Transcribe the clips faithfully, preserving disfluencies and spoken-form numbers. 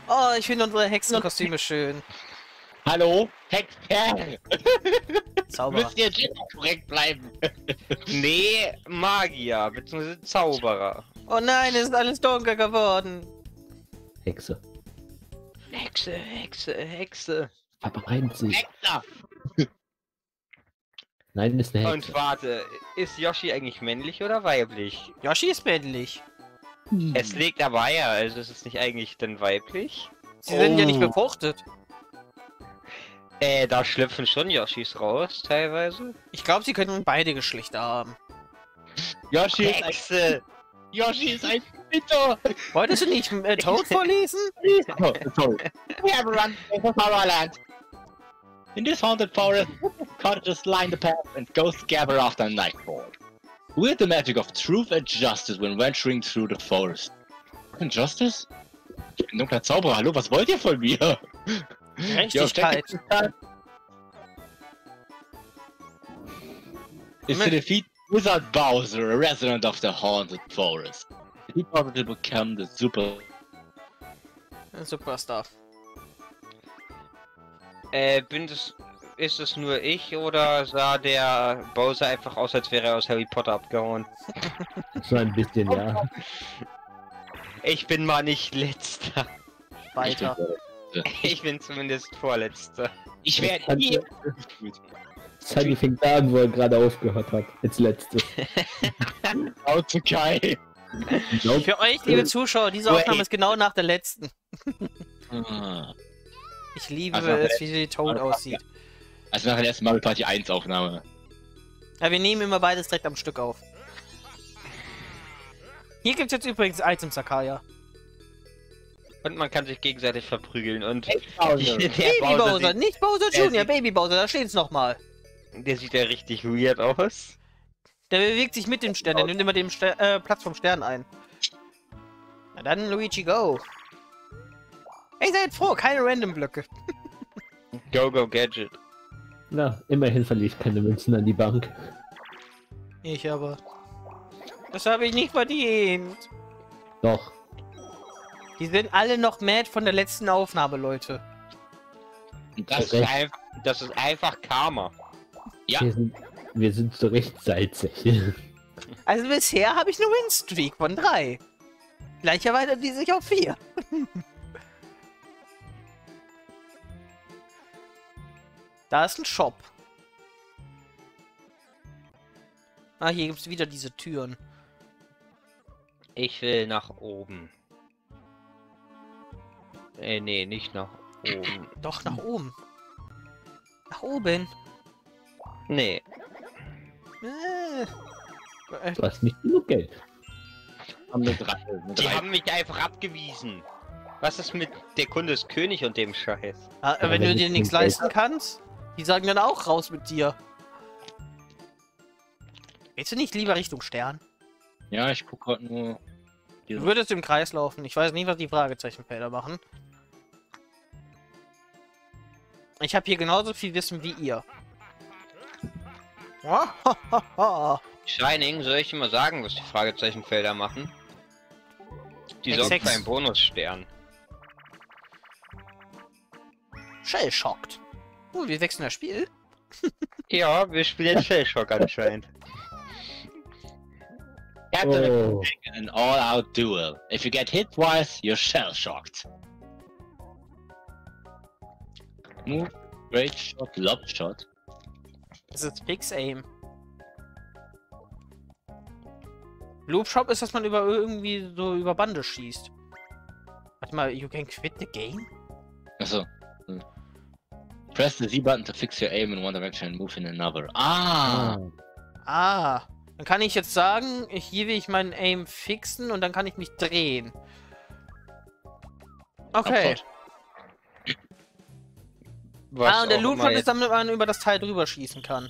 Oh, ich finde unsere Hexenkostüme schön. Hallo? Hexer! Zauberer. Müsst ihr jetzt korrekt bleiben? Nee, Magier, beziehungsweise Zauberer. Oh nein, es ist alles dunkel geworden. Hexe. Hexe, Hexe, Hexe. Verbrennt sie. Hexer! Nein, ist eine Hexe. Und warte, ist Yoshi eigentlich männlich oder weiblich? Yoshi ist männlich. Hm. Es legt aber Eier, also ist es nicht eigentlich dann weiblich? Sie sind ja nicht Oh. befruchtet. Äh, da schlüpfen schon Yoshis raus, teilweise. Ich glaube, sie können beide Geschlechter haben. Yoshi ist ein... Hexe! Yoshi ist ein Bitter! Wolltest du nicht äh, Toad vorlesen? Oh, sorry. We have run over our land. In this haunted forest, cottages line the path and ghosts gather after nightfall. With the magic of truth and justice when venturing through the forest. And justice? Ich bin dunkler Zauberer, hallo, was wollt ihr von mir? Gerechtigkeit. Is to defeat Wizard Bowser, a resident of the haunted forest. He probably become the super... Superstar. Äh, bin das... Ist es nur ich oder sah der Bowser einfach aus, als wäre er aus Harry Potter abgehauen? So ein bisschen, ja. Ich bin mal nicht letzter. Weiter. Ich bin zumindest vorletzter. Ich werde nie... Sunny fängt da an, wo er gerade aufgehört hat. Als letztes. Autokai. Nope. Für euch, liebe Zuschauer, diese Aufnahme ist genau nach der letzten. Ich liebe Also, es, wie die Toad aussieht. Also nach der ersten Mario Party eins Aufnahme. Ja, wir nehmen immer beides direkt am Stück auf. Hier gibt's jetzt übrigens Items, Sakaya. Und man kann sich gegenseitig verprügeln und... Bowser. Der Baby Bowser Bowser, sieht, nicht Bowser der Junior, sieht- Baby Bowser, da steht's nochmal. der sieht ja richtig weird aus. Der bewegt sich mit dem Stern, der nimmt immer den Ster äh, Platz vom Stern ein. Na dann, Luigi, go. Ey, seid froh, keine Random-Blöcke. Go, go, Gadget. Na, immerhin verliere ich keine Münzen an die Bank. Ich aber. Das habe ich nicht verdient. Doch. Die sind alle noch mad von der letzten Aufnahme, Leute. Das ist, Recht. einfach, das ist einfach Karma. Ja. Wir sind, wir sind so recht salzig. Also bisher habe ich eine Winstreak von drei. Gleich erweitert die sich auf vier. Da ist ein Shop. Ah, hier gibt es wieder diese Türen. Ich will nach oben. Äh, nee, nicht nach oben. Doch, nach oben. Nach oben. Nee. Äh. Du hast nicht genug Geld. Haben wir drei, eine Die drei. haben mich einfach abgewiesen. Was ist mit der Kunde ist König und dem Scheiß? Ah, wenn wenn du ich dir nichts genug Geld leisten kannst, die sagen dann auch raus mit dir. Willst du nicht lieber Richtung Stern? Ja, ich guck grad nur. Du würdest im Kreis laufen. Ich weiß nicht, was die Fragezeichenfelder machen. Ich habe hier genauso viel Wissen wie ihr. Shining, soll ich dir mal sagen, was die Fragezeichenfelder machen? Die Ex sorgen Hex. für einen Bonusstern. Shell-shocked. Uh, wir wechseln das Spiel. Ja, wir spielen jetzt Shellshock anscheinend. Captain Oh. an all-out duel. If you get hit twice, you're shell-shocked. Move, great shot, lob shot. Das ist Fix Aim. Loop Shop ist, dass man über irgendwie so über Bande schießt. Warte mal, you can quit the game? Achso. Hm. Press the Z button to fix your aim in one direction and move in another. Ah! Ah, dann kann ich jetzt sagen, hier will ich meinen Aim fixen und dann kann ich mich drehen. Okay. Abfahrt. Was Ah, und der auch Loop immer Shop ist, jetzt- damit man über das Teil drüber schießen kann.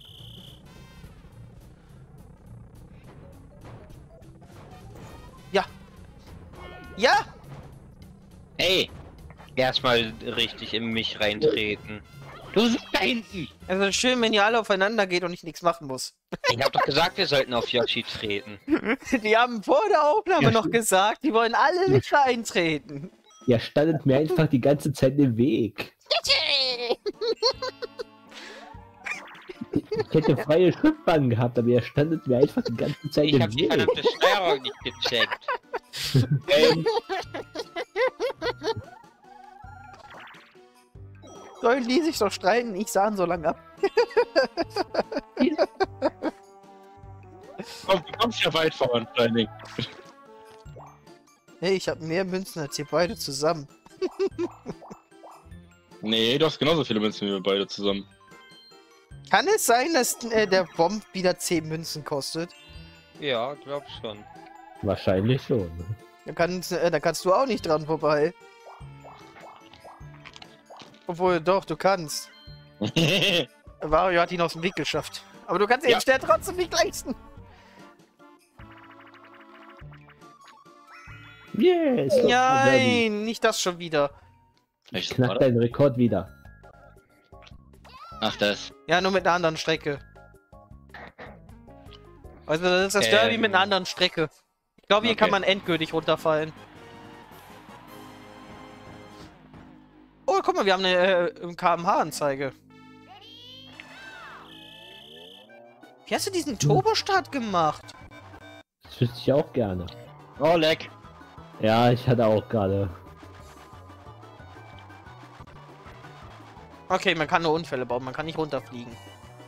Ja. Ja! Hey! Erstmal richtig in mich reintreten. Du sitzt da hinten! Also schön, wenn ihr alle aufeinander geht und ich nichts machen muss. Ich hab doch gesagt, wir sollten auf Yoshi treten. Die haben vor der Aufnahme Ja, noch stimmt. gesagt, die wollen alle nicht reintreten. Ihr standet mir einfach die ganze Zeit im Weg. Ich hätte freie Schrittbahn gehabt, aber ihr standet mir einfach die ganze Zeit Ich im hab die Weg. verdammte Steuerung nicht gecheckt. Ähm, Sollen die sich doch streiten? Ich sah ihn so lange ab. komm, du kommst ja weit voran, Training. Hey, ich habe mehr Münzen als ihr beide zusammen. Nee, du hast genauso viele Münzen wie wir beide zusammen. Kann es sein, dass äh, der Bomb wieder zehn Münzen kostet? Ja, glaub schon. Wahrscheinlich schon. Da kannst, äh, da kannst du auch nicht dran vorbei. Obwohl, doch, du kannst. Wario hat ihn aus dem Weg geschafft. Aber du kannst Ja. den Stern trotzdem nicht leisten. Yes! Nein, nicht das schon wieder. Echt, Knack oder? deinen Rekord wieder. Ach, das. Ja, nur mit einer anderen Strecke. Also das ist das Derby Ähm. mit einer anderen Strecke. Ich glaube, hier Okay. kann man endgültig runterfallen. Oh, guck mal, wir haben eine äh, K M H-Anzeige. Wie hast du diesen Turbostart gemacht? Das wüsste ich auch gerne. Oh, leck. Ja, ich hatte auch gerade. Okay, man kann nur Unfälle bauen, man kann nicht runterfliegen.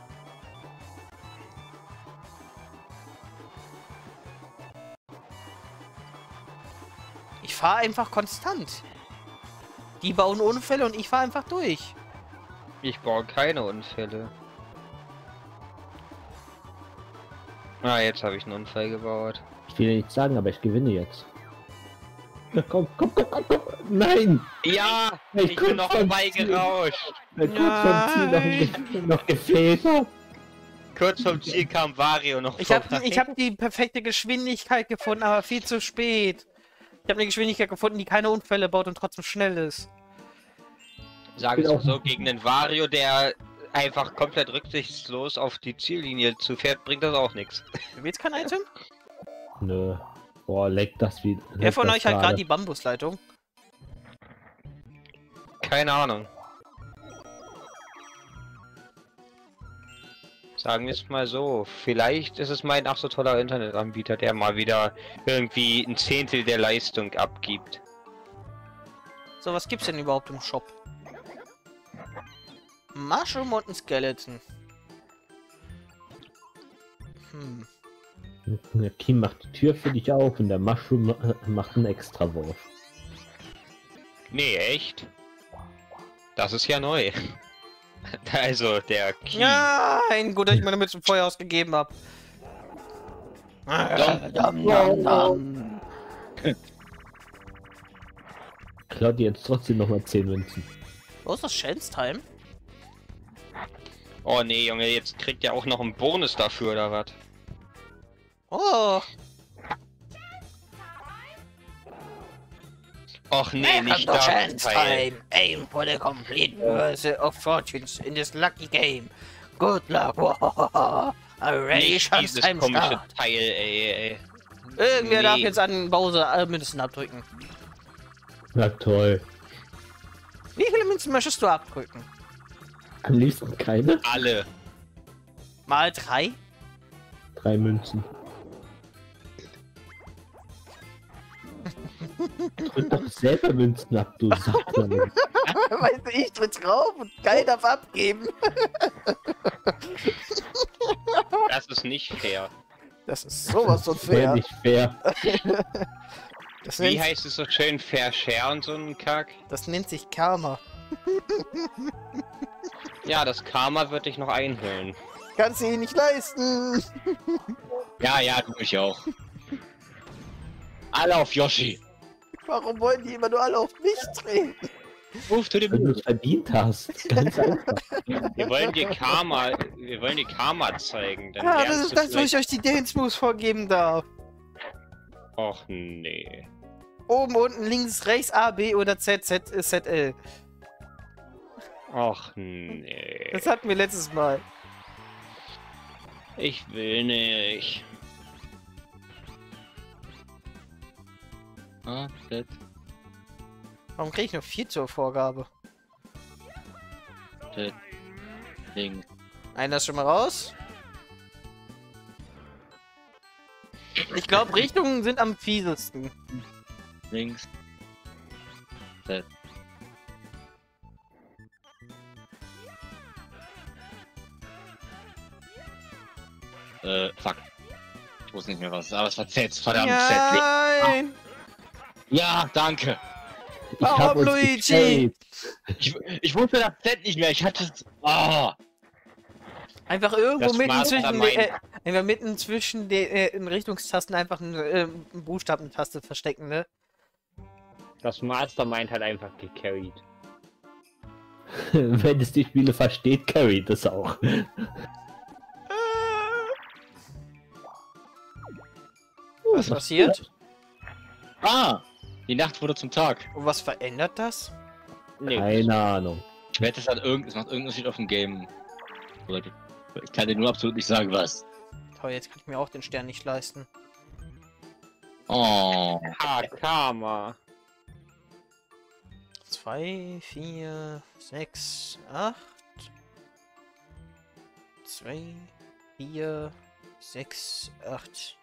Ich fahre einfach konstant. Die bauen Unfälle und ich fahre einfach durch. Ich baue keine Unfälle. Ah, jetzt habe ich einen Unfall gebaut. Ich will nichts sagen, aber ich gewinne jetzt. Na, komm, komm, komm, komm, komm. Nein! Ja, Ich ich komm bin noch vom vorbeigerauscht. Der kurz vom Ziel noch, ge noch gefehlt hat. Kurz vom Ziel kam Wario noch Ich habe vorbei. ich hab die perfekte Geschwindigkeit gefunden, aber viel zu spät. Ich habe eine Geschwindigkeit gefunden, die keine Unfälle baut und trotzdem schnell ist. Sag es mal so, gegen den Wario, der einfach komplett rücksichtslos auf die Ziellinie zufährt, bringt das auch nichts. Willst kein Item? Nö. Boah, leckt das wieder. Wer von euch hat gerade die Bambusleitung? Keine Ahnung. Sagen wir es mal so, vielleicht ist es mein ach so toller Internetanbieter, der mal wieder irgendwie ein Zehntel der Leistung abgibt. So, was gibt's denn überhaupt im Shop? Mushroom und ein Skeleton. Hm. Der Kim macht die Tür für dich auf und der Mushroom äh, macht einen Extrawurf. Nee, echt? Das ist ja neu. Also, der Key. Nein, gut, dass ich meine Mütze im Feuer ausgegeben habe. Dam, dam, dam. Klaut dir jetzt trotzdem nochmal zehn Münzen. Wo ist das Chance Time? Oh nee, Junge, jetzt kriegt er auch noch einen Bonus dafür, oder was? Oh, Och nee, nicht das Teil. Aim for the complete reversal of fortunes in this lucky game. Good luck. Already Nicht chance dieses time komische start. Teil, ey, ey. Irgendwer Nee. darf jetzt an Bowser äh, Münzen abdrücken. Na toll. Wie viele Münzen möchtest du abdrücken? Am liebsten keine. Alle. Mal drei? Drei Münzen. Drück doch selber Münzen ab, du Sackmann. Weißt du, ich drück's rauf und keiner darf abgeben. Das ist nicht fair. Das ist sowas von Wäre fair. nicht fair. Das Wie nennt, heißt es so schön? Fair Share und so ein Kack? das nennt sich Karma. Ja, das Karma wird dich noch einholen. Kannst du ihn nicht leisten. Ja, ja, du mich auch. Alle auf Yoshi. Warum wollen die immer nur alle auf mich drehen? Ruf to the Wenn du moon. es verdient hast. Ganz einfach. Wir wollen dir Karma, wir wollen dir Karma zeigen. Dann Ja, das lernst ist du das, wo vielleicht- ich euch die Dance Moves vorgeben darf. Och nee. Oben, unten, links, rechts, A, B oder Z, Z, äh, Z, L. Och nee. Das hatten wir letztes Mal. Ich will nicht. Ah, das. Warum kriege ich nur vier zur Vorgabe? Ding. Einer ist schon mal raus. Ich glaube, Richtungen sind am fiesesten. Links. Z. Äh, fuck. Ich wusste nicht mehr was, aber es war Z, verdammt Z. Nein! Ja, danke. Ich Warum, hab uns Luigi? gecarried. Ich, ich wusste das Z nicht mehr, ich hatte es. Ah! Einfach irgendwo Das mitten Master zwischen, meint- äh, einfach mitten zwischen den äh, Richtungstasten einfach eine äh, Buchstabentaste verstecken, ne? Das Mastermind hat einfach gecarried. Wenn es die Spiele versteht, carried es auch. Was passiert? Ah! Die Nacht wurde zum Tag. Und was verändert das? Nee, Keine Ahnung. Ich wette, es hat irgend, es macht irgendeinen Unterschied auf dem Game. Leute, ich kann dir nur absolut nicht sagen, was. Toll, jetzt kann ich mir auch den Stern nicht leisten. Oh. ha, Karma. zwei, vier, sechs, acht. zwei, vier, sechs, acht.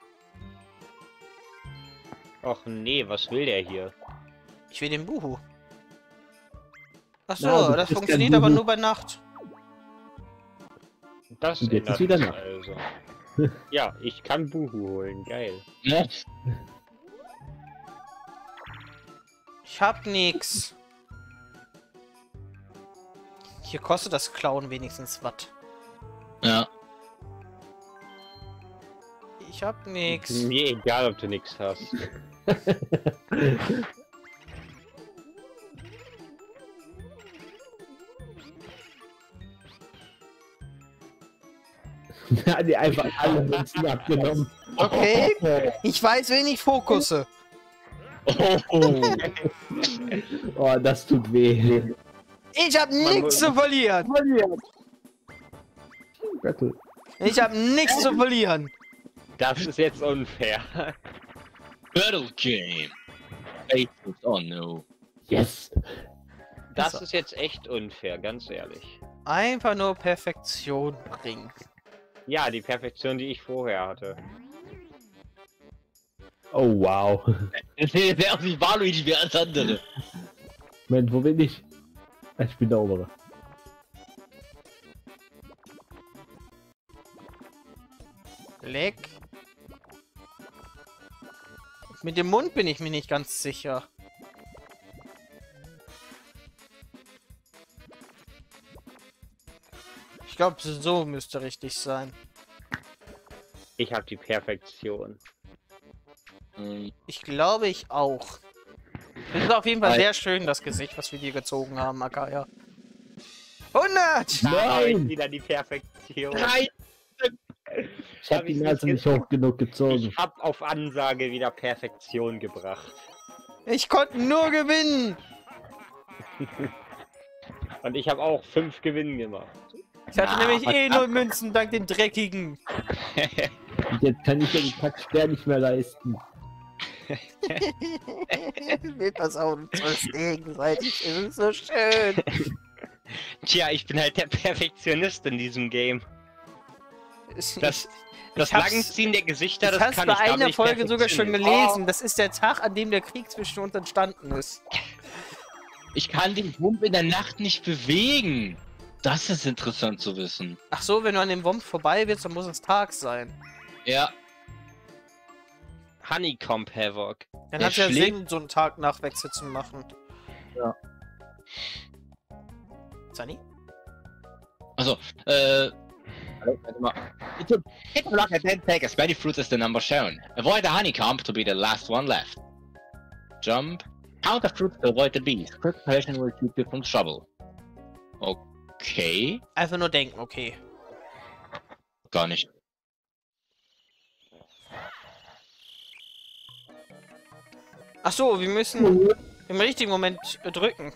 Och nee, was will der hier? Ich will den Buhu. Ach so, Ja, du das bist funktioniert der aber Buhu. nur bei Nacht. Das Und jetzt ändert ist wieder es Nacht. also. Ja, ich kann Buhu holen, geil. Ne? Ich hab nix. Hier kostet das Klauen wenigstens was. Ja. Ich hab nix. Mir egal, ob du nichts hast. Er hat die einfach alle Münzen abgenommen. Okay, ich weiß, wen ich fokusse. Oh, oh. Oh, das tut weh. Ich hab nichts zu verlieren. Battle. Ich hab nichts zu verlieren. Das ist jetzt unfair. Battle Game. Faces. Oh no. Yes. Das ist jetzt echt unfair, ganz ehrlich. Einfach nur Perfektion bringen. Ja, die Perfektion, die ich vorher hatte. Oh, wow. Der wäre auch nicht Waluigi wie alles andere. Moment, wo bin ich? Ich bin der Obere. Leck. Mit dem Mund bin ich mir nicht ganz sicher. Ich glaube, so müsste richtig sein. Ich habe die Perfektion. Hm, Ich glaube, ich auch. Das ist auf jeden Fall Weil- sehr schön, das Gesicht, was wir dir gezogen haben, Akaya. hundert! Da habe ich Nein! wieder die Perfektion. Nein! Ich hab Hab die ich Nase nicht nicht hoch genug gezogen. Ich habe auf Ansage wieder Perfektion gebracht. Ich konnte nur gewinnen! Und ich habe auch fünf Gewinnen gemacht. Ich hatte Ah, nämlich eh verdammt. nur Münzen dank dem dreckigen. Und jetzt kann ich ja den Kackstern nicht mehr leisten. Wir versauen uns was gegenseitig. Es ist so schön. Tja, ich bin halt der Perfektionist in diesem Game. Ich, Das, das hab's- Langziehen der Gesichter, das das hast kann bei ich, da bin einer ich Folge sogar schon Perfektionist. gelesen. Das ist der Tag, an dem der Krieg zwischen uns entstanden ist. Ich kann den Wump in der Nacht nicht bewegen. Das ist interessant zu wissen. Ach so, wenn du an dem Womp vorbei willst, dann muss es Tag sein. Ja. Oh, Honeycomb Havoc. Dann Der hat es ja schlägt- Sinn, so einen Tag-Nachwechsel zu machen. Ja. Sunny? Also, äh. warte mal. It took hit the block and then take as many fruits as the number shown. Avoid the honeycomb to be the last one left. Jump. Count the fruits to avoid the bees. Quick potion will keep you from trouble. Okay. Einfach nur denken, okay. Gar nicht. Ach so, wir müssen im richtigen Moment äh, drücken.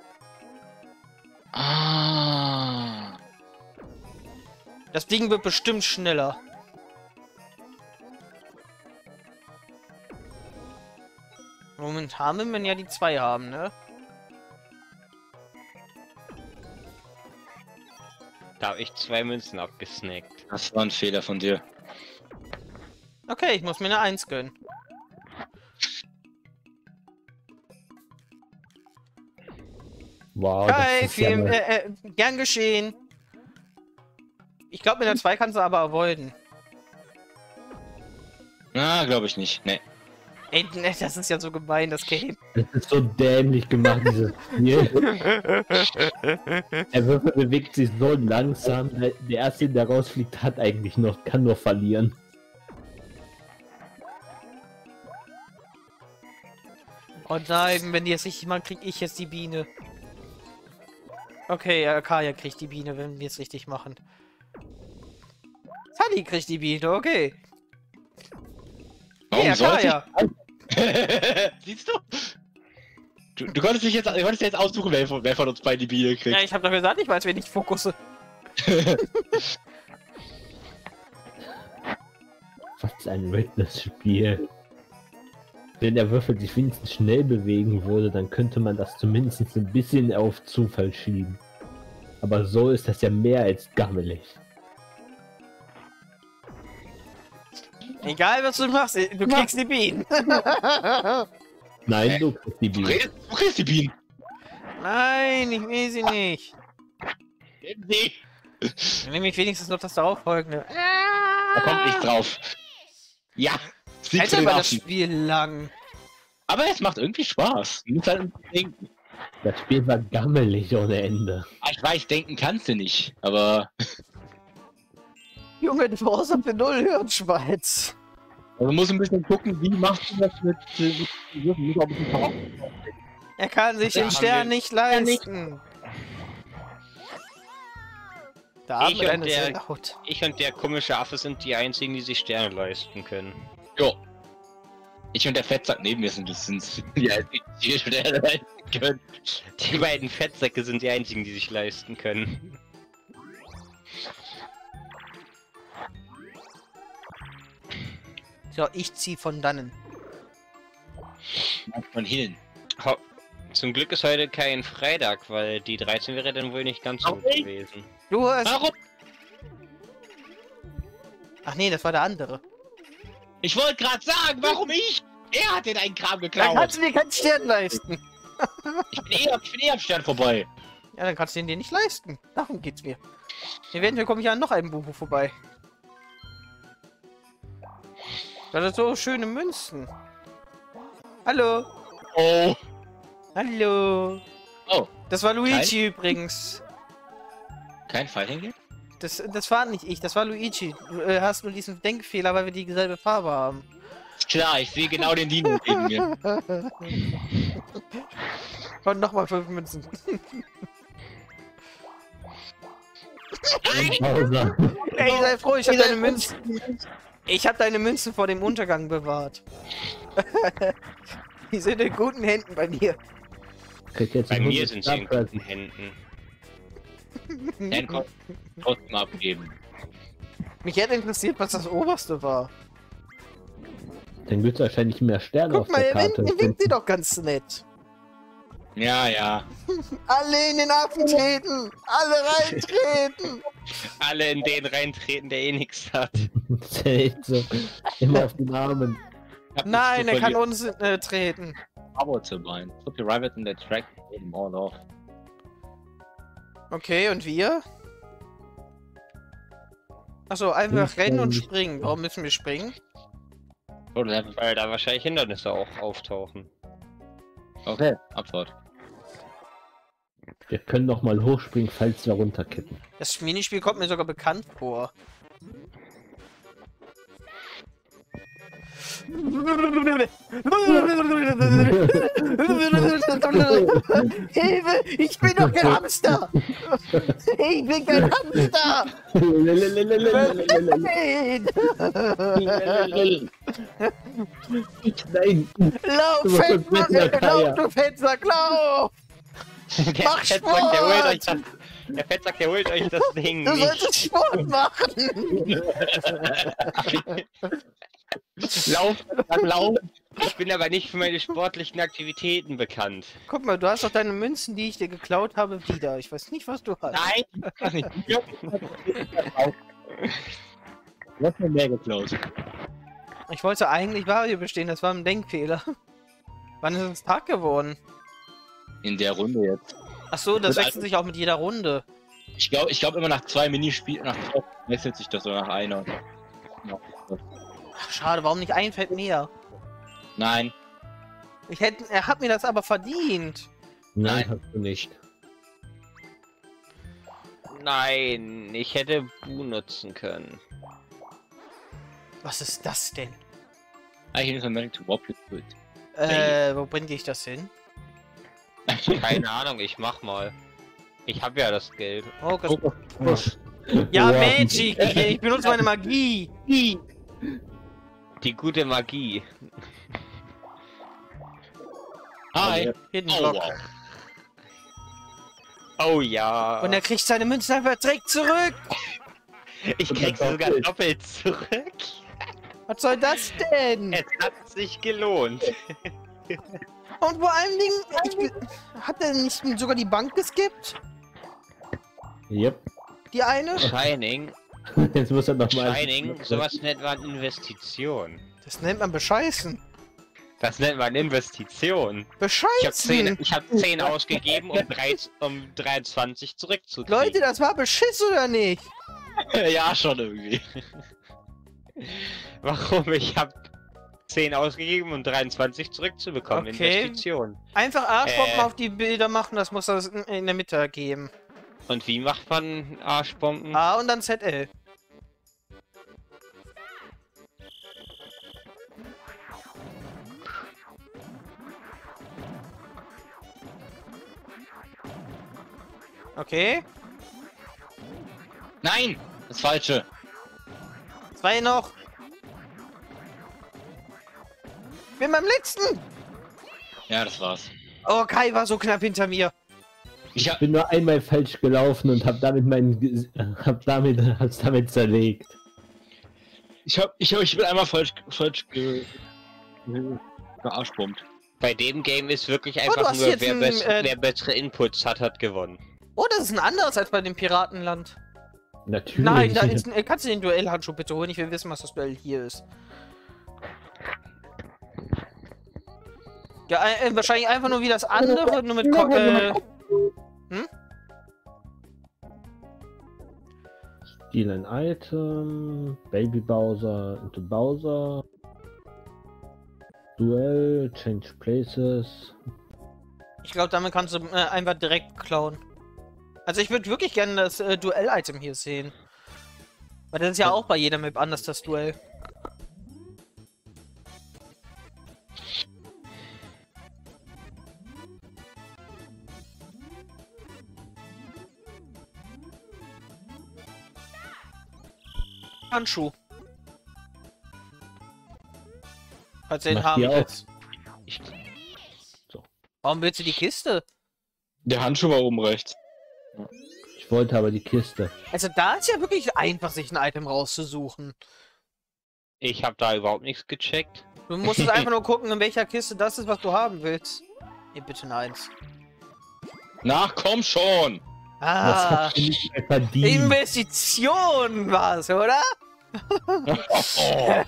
Ah. Das Ding wird bestimmt schneller. Momentan will man ja die zwei haben, ne? Da habe ich zwei Münzen abgesnackt. Das war ein Fehler von dir. Okay, ich muss mir eine eins gönnen. Wow, Hi, das ist ja viel, mal- äh, äh, gern geschehen. Ich glaube, mit der zwei kannst du aber avoiden. Na, glaube ich nicht. Nee. Ey, ne, das ist ja so gemein, das Game. Das ist so dämlich gemacht, dieses Spiel. Der Würfel bewegt sich so langsam. Der der Erste, der rausfliegt, hat eigentlich noch, kann nur verlieren. Oh nein, wenn die es richtig machen, krieg ich jetzt die Biene. Okay, ja, Kaya kriegt die Biene, wenn wir es richtig machen. Sunny kriegt die Biene, okay. Warum Ja, sollte Kaya. ich... Siehst du? du? Du konntest dich jetzt, du konntest jetzt aussuchen, wer von, wer von uns beiden die Biene kriegt. Ja, ich habe doch gesagt, ich weiß, wen ich fokusse. Was ein weirdes Spiel. Wenn der Würfel sich wenigstens schnell bewegen würde, dann könnte man das zumindest ein bisschen auf Zufall schieben. Aber so ist das ja mehr als gammelig. Egal, was du machst, du kriegst die Bienen. Nein, du kriegst die Du Biene. redest- du kriegst die Bienen. Nein, ich will sie nicht. Nee. Dann nehme ich wenigstens noch das darauffolgende. Da kommt nichts drauf. Ja. Sieg für Alter, den war das Affen. Spiel lang. Aber es macht irgendwie Spaß. Du musst halt ein bisschen denken. Das Spiel war gammelig ohne Ende. Ah, ich weiß, denken kannst du nicht. Aber Junge, du brauchst auf den Null Hirnschweiz. du musst ein bisschen gucken, wie machst du das mit... äh, mit du musst auch ein bisschen voraus- Er kann sich Ja, den haben Stern wir- nicht leisten. Da Ich atmet und eine der- sehr laut. Ich und der komische Affe sind die einzigen, die sich Sterne leisten können. Jo. Ich und der Fettsack neben mir sind das sind die einzigen, die wir Sterne leisten können. Die beiden Fettsäcke sind die einzigen, die sich leisten können. So, ich zieh von dannen. Von hinten. Ho Zum Glück ist heute kein Freitag, weil die dreizehn wäre dann wohl nicht ganz so gut Okay. gewesen. Du hast... Warum? Ach nee, das war der andere. Ich wollte gerade sagen, warum ich? Er hat den einen Kram Dann geklaut. kannst du dir keinen Stern leisten. Ich bin eh, ich bin eh am Stern vorbei. Ja, dann kannst du ihn dir nicht leisten. Darum geht's mir. Eventuell komme ich an noch einem Bubu vorbei. Das sind so schöne Münzen. Hallo. Oh. Hallo. Oh. Das war Luigi übrigens. Kein Fighting Game? Das, das war nicht ich, das war Luigi. Du äh, hast nur diesen Denkfehler, weil wir dieselbe Farbe haben. Klar, ich sehe genau den Dino neben mir. Und nochmal fünf Münzen. Bowser. Ey, sei froh, ich habe deine Münzen. Ich habe deine Münzen vor dem Untergang bewahrt. Die sind in guten Händen bei mir. Kriegt jetzt Bei einen mir hundert sind sie in Star guten Händen. Den konnte ich trotzdem abgeben. Mich hätte interessiert, was das oberste war. Dann gibt es wahrscheinlich mehr Sterne Guck auf mal, der er winkt, Karte. er winkt sie doch ganz nett. Ja, ja. Alle in den Affen treten! Alle reintreten! Alle in den reintreten, der eh nichts hat. Das ist echt so. Immer auf den Armen. Ich hab Nein, nichts er zu kann verlieren. uns äh, treten. Power Turbine. Put your rabbit in the track and get them all off. Okay, und wir? Achso, einfach Ich rennen kann und nicht- springen. Warum müssen wir springen? Total happy. Weil da wahrscheinlich Hindernisse auch auftauchen. Okay, Abfahrt. Wir können noch mal hochspringen, falls wir runterkippen. Das Minispiel kommt mir sogar bekannt vor. Hilfe! Ich bin doch kein Hamster! Ich bin kein Hamster! Nein! Nein! Lauf, Du musst uns Fettsack, mit, Kaya. lauf, du Fettsack, lauf! Der Mach Fettsack, der holt Sport! euch das. Der Fettsack, der holt euch das Ding Du nicht. solltest Sport machen! Lauf, dann lauf. Ich bin aber nicht für meine sportlichen Aktivitäten bekannt. Guck mal, du hast doch deine Münzen, die ich dir geklaut habe, wieder. Ich weiß nicht, was du hast. Nein, das nicht. Du hast mir mehr geklaut. Ich wollte eigentlich Wario bestehen, das war ein Denkfehler. Wann ist es Tag geworden? In der Runde jetzt. Ach so, das Das wechselt sich auch mit jeder Runde. Ich glaube ich glaub immer nach zwei Minispielen, nach zwei wechselt sich das so nach einer. Ach, schade, warum nicht ein Feld mehr? Nein. Ich hätte, er hat mir das aber verdient. Nein, Nein. hast du nicht. Nein, ich hätte Bu nutzen können. Was ist das denn? Eigentlich ist ein Manic to Warp gut. Äh, wo bringe ich das hin? Keine Ahnung, ich mach mal. Ich habe ja das Geld. Oh, Gott. Oh, was? Ja, Ja. Magic! Ich, ich benutze meine Magie! Die gute Magie. Hi. Hidden Oh, Block. wow. Oh ja. Und er kriegt seine Münzen einfach direkt zurück! ich krieg sie sogar doppelt zurück. Was soll das denn? Es hat sich gelohnt. Und vor allen Dingen, ich, hat er nicht sogar die Bank geskippt? Yep. Die eine? Shining, Jetzt muss er nochmal. Shining, sowas nennt man Investition. Das nennt man bescheißen. Das nennt man Investition. Ich habe Bescheißen! zehn, ich hab zehn ausgegeben, um, drei, um dreiundzwanzig zurückzukriegen. Leute, das war Beschiss oder nicht? Ja, schon irgendwie. Warum? Ich habe zehn ausgegeben, um dreiundzwanzig zurückzubekommen. Okay. Investition. Einfach Arschbomben Äh. auf die Bilder machen, das muss das in- in der Mitte geben. Und wie macht man Arschbomben? A und dann Z L. Okay. Nein! Das Falsche. Zwei noch. Bin beim letzten. Ja, das war's. Oh, Kai war so knapp hinter mir. Ich Ich hab. bin nur einmal falsch gelaufen und hab damit meinen. Ges- hab damit, hab's damit zerlegt. Ich hab. Ich hab. Ich bin einmal falsch. falsch ge. ge- gearschbombt. Bei dem Game ist wirklich du einfach hast nur, jetzt wer, ein, bess äh, wer bessere Inputs hat, hat gewonnen. Oh, das ist ein anderes als bei dem Piratenland. Natürlich. Nein, da ist ein, äh, kannst du den Duellhandschuh bitte holen? Ich will wissen, was das Duell hier ist. Ja, äh, äh, wahrscheinlich einfach nur wie das andere, nur mit Ko äh, Steal ein Item. Baby Bowser into Bowser. Duell. Change Places. ich glaube, damit kannst du äh, einfach direkt klauen. Also ich würde wirklich gerne das äh, Duell-Item hier sehen. Weil das ist ja auch bei jeder Map anders, das Duell. Handschuh. Falls du den Mach haben die auch. willst. Ich, Warum willst du die Kiste? Der Handschuh war oben rechts. Ich wollte aber die Kiste. Also da ist ja wirklich einfach, sich ein Item rauszusuchen. ich habe da überhaupt nichts gecheckt. Du musst es einfach nur gucken, in welcher Kiste das ist, was du haben willst. Nee, bitte neins. Na, komm schon! Das Ah, hast du nicht mehr verdient. Investition war's, oder? Oh,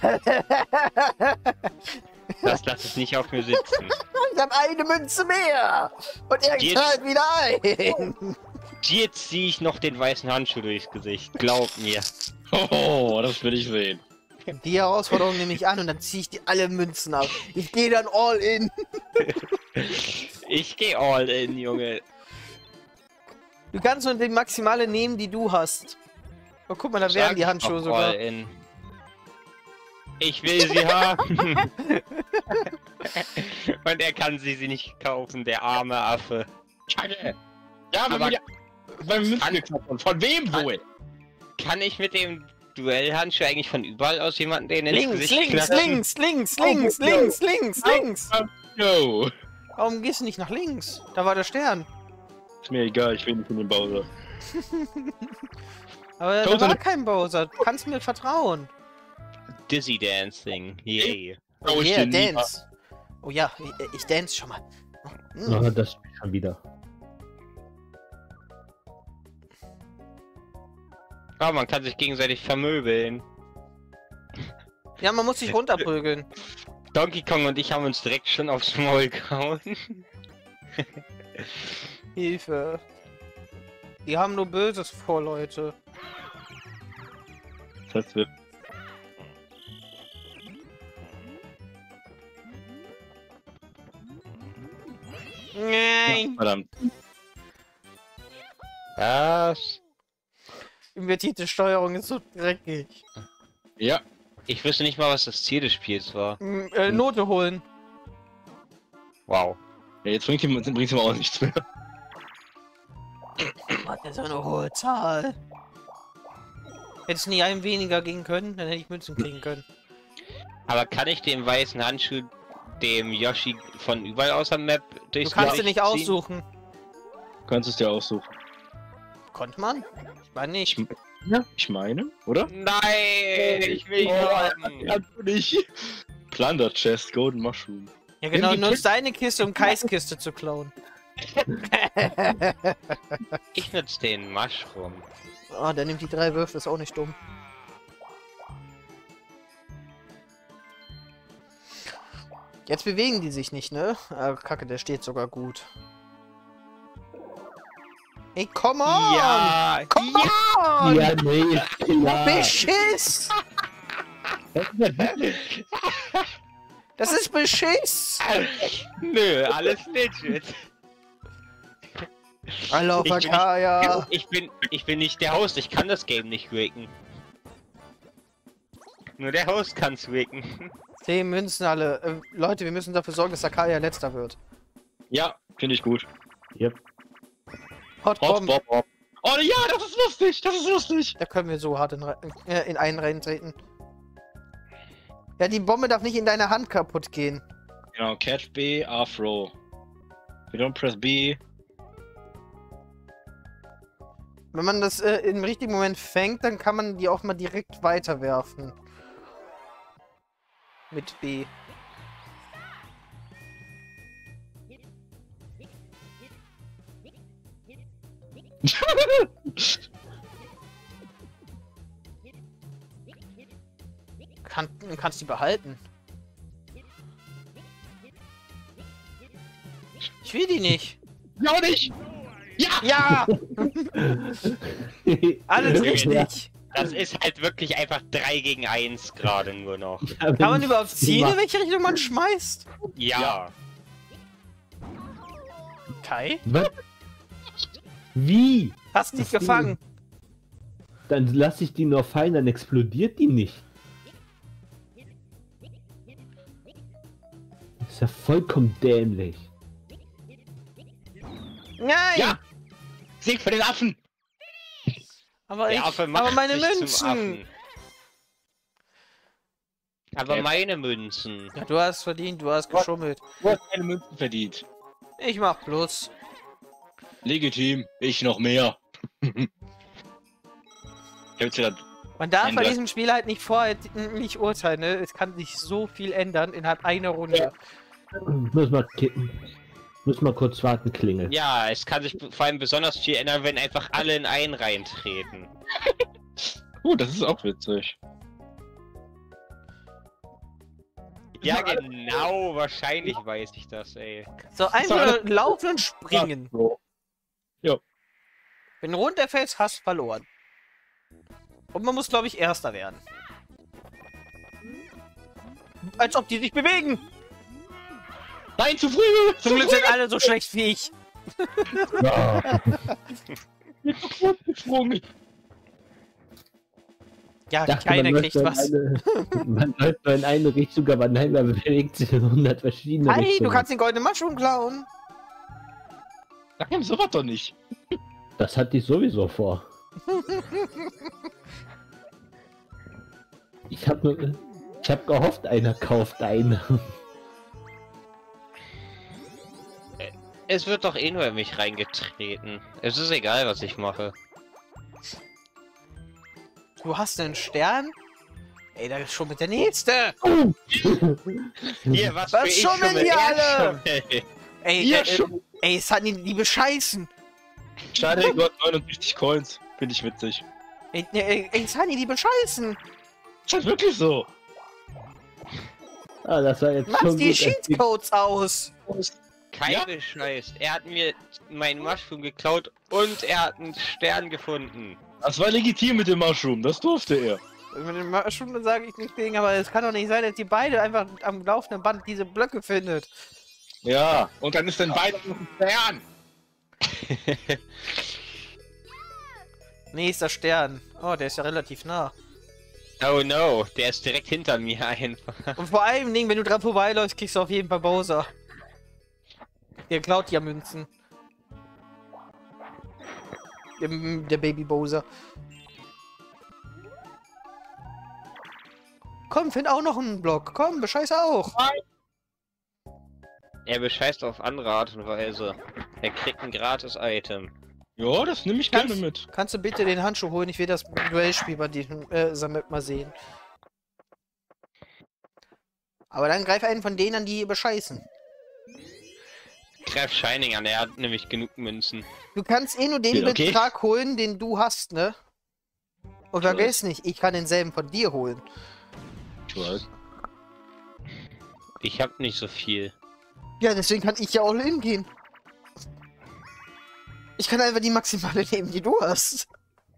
Das lasse ich nicht auf mir sitzen. Ich habe eine Münze mehr. Und er Jetzt- zahlt wieder ein. Dir ziehe ich noch den weißen Handschuh durchs Gesicht. Glaub mir. oh, das will ich sehen. Die Herausforderung nehme ich an und dann ziehe ich dir alle Münzen ab. Ich gehe dann all in. Ich gehe all in, Junge. Du kannst nur die maximale nehmen, die du hast. Oh, guck mal, da wären Sag die ich Handschuhe doch sogar. all in. Ich will sie haben. Und er kann sie, sie nicht kaufen, der arme Affe. Scheiße! Ja, Aber- aber. Weil wir Kann- geklappt haben. Von wem Kann- wohl? Kann ich mit dem Duellhandschuh eigentlich von überall aus jemanden den ins Links, Gesicht links, klatschen? links, links, Oh, links, no. links, links, links. Yo! Warum gehst du nicht nach links? Da war der Stern. Ist mir egal, ich will nicht in den Bowser. Aber da Total- war kein Bowser. Du kannst mir vertrauen. Dizzy Dancing, yay. Oh, ich yeah, den nie dance. Oh ja, ich, ich dance schon mal. Hm. Oh, das spielt schon wieder. Ah, man kann sich gegenseitig vermöbeln. Ja, man muss sich runterprügeln. Donkey Kong und ich haben uns direkt schon aufs Maul gehauen. Hilfe. Die haben nur Böses vor, Leute. Das wird. Nein. Verdammt. Was? Invertierte Steuerung ist so dreckig. Ja. Ich wüsste nicht mal, was das Ziel des Spiels war. M äh, Note holen. Wow. Ja, jetzt bringt ihm, bringt ihm auch nichts mehr. Mann, das ist eine hohe Zahl. Hättest du nie einen weniger gehen können, dann hätte ich Münzen kriegen können. Aber kann ich den weißen Handschuh dem Yoshi von überall aus der Map Du durchs kannst Gesicht ihn nicht ziehen? aussuchen. Du kannst es dir aussuchen. Konnte man? Ich meine nicht. Ja, ich meine, oder? Nein, ich will ihn haben. Kannst du nicht. Plunder Chest, Golden Mushroom. Ja genau, Nimm die nutzt deine Kiste, um Kais Kiste zu klauen. Ich nutze den Mushroom. Oh, der nimmt die drei Würfel, ist auch nicht dumm. Jetzt bewegen die sich nicht, ne? Ah, Kacke, der steht sogar gut. Ey, come on! Ja, Come ja. on! Ja, nee, ist klar. Beschiss! Das ist Beschiss! Nö, alles legit. I love Ich bin Akaya! Ich bin, ich bin nicht der Host, ich kann das Game nicht raken. Nur der Host kann's raken. Zehn Münzen alle. Äh, Leute, wir müssen dafür sorgen, dass Akaya letzter wird. Ja, finde ich gut. Yep. Hot Hot Bomb. Bob, Bob. Oh ja, das ist lustig, das ist lustig. Da können wir so hart in, Re- äh, in einen reintreten. Ja, die Bombe darf nicht in deine Hand kaputt gehen. Genau, Catch B, R-Throw. If you don't press B. Wenn man das äh, im richtigen Moment fängt, dann kann man die auch mal direkt weiterwerfen. Mit B. Kann, du kannst die behalten. Ich will die nicht. Ja, nicht! Ja! Ja! Alles richtig. Das ist halt wirklich einfach drei gegen eins gerade nur noch. Kann man überhaupt zielen, in welche Richtung man schmeißt? Ja. Kai? Was? Wie? Hast dich Was gefangen. Dann lasse ich die nur fallen, dann explodiert die nicht. Das ist ja vollkommen dämlich. Nein! Ja! Sieg für den Affen! Aber, ich, Der Affe macht aber meine sich zum Münzen! Affen. Aber Ja. meine Münzen. Ja, du hast verdient, du hast geschummelt. Du hast keine Münzen verdient. Ich mach Plus. Legitim, ich noch mehr. Ich hab jetzt wieder. Man darf bei Ende. diesem Spiel halt nicht vorher nicht urteilen, ne? Es kann sich so viel ändern innerhalb einer Runde. Muss mal kicken. Muss mal kurz warten, klingeln. Ja, es kann sich vor allem besonders viel ändern, wenn einfach alle in einen reintreten. Oh, das ist auch witzig. Ja, genau, wahrscheinlich weiß ich das, ey. So, einfach nur laufen und springen. So. Wenn du runterfällst, hast du verloren. Und man muss, glaube ich, Erster werden. Als ob die sich bewegen. Nein, zu früh! Zum Glück sind alle so schlecht wie ich. Ja. Gesprungen. Ja, Dachte, keiner man kriegt läuft was. nur in Eine, man läuft nur in eine Richtung, aber nein, man bewegt sich in hundert verschiedene Hey, Richtungen. du kannst den goldenen Mushroom klauen. Nein, so was doch nicht. Das hatte ich sowieso vor. Ich hab nur... Ich hab gehofft, einer kauft eine. Es wird doch eh nur in mich reingetreten. Es ist egal, was ich mache. Du hast einen Stern Ey, da ist schon mit der nächste. Hier, was, Was für ich schummeln Schummel, die er alle? Schummel. Ey, Ihr äh, äh, schon. ey, Sunny, die bescheißen. Schade, du hast neunundsiebzig Coins. Finde ich witzig. Ey, ey, ey, Sunny, die bescheißen. Ist das wirklich so? Ah, das war jetzt Mach schon die gut. Cheatcodes aus. Kein Ja? Bescheißt. Er hat mir meinen Mushroom geklaut und er hat einen Stern gefunden. Das war legitim mit dem Mushroom, das durfte er. Mit dem Mushroom sage ich nicht gegen, aber es kann doch nicht sein, dass die beide einfach am laufenden Band diese Blöcke findet. Ja, und dann ist dann beide noch ein Stern. Nächster Stern. Oh, der ist ja relativ nah. Oh no, der ist direkt hinter mir einfach. Und vor allem, Dingen, wenn du dran vorbeiläufst, kriegst du auf jeden Fall Bowser. Der klaut ja Münzen. Der, der Baby Bowser. Komm, find auch noch einen Block. Komm, bescheiß auch. Er bescheißt auf andere Art und Weise. Er kriegt ein gratis Item. Ja, das nehme ich Kannst- gerne mit. Kannst du bitte den Handschuh holen? Ich will das Duellspiel bei diesem äh, Sammet mal sehen. Aber dann greif einen von denen an, die bescheißen. Greif Shining an, er hat nämlich genug Münzen. Du kannst eh nur den Okay. Betrag holen, den du hast, ne? Und vergiss nicht, ich kann denselben von dir holen. Ich weiß. Ich hab nicht so viel. Ja, deswegen kann ich ja all in gehen. Ich kann einfach die maximale nehmen, die du hast.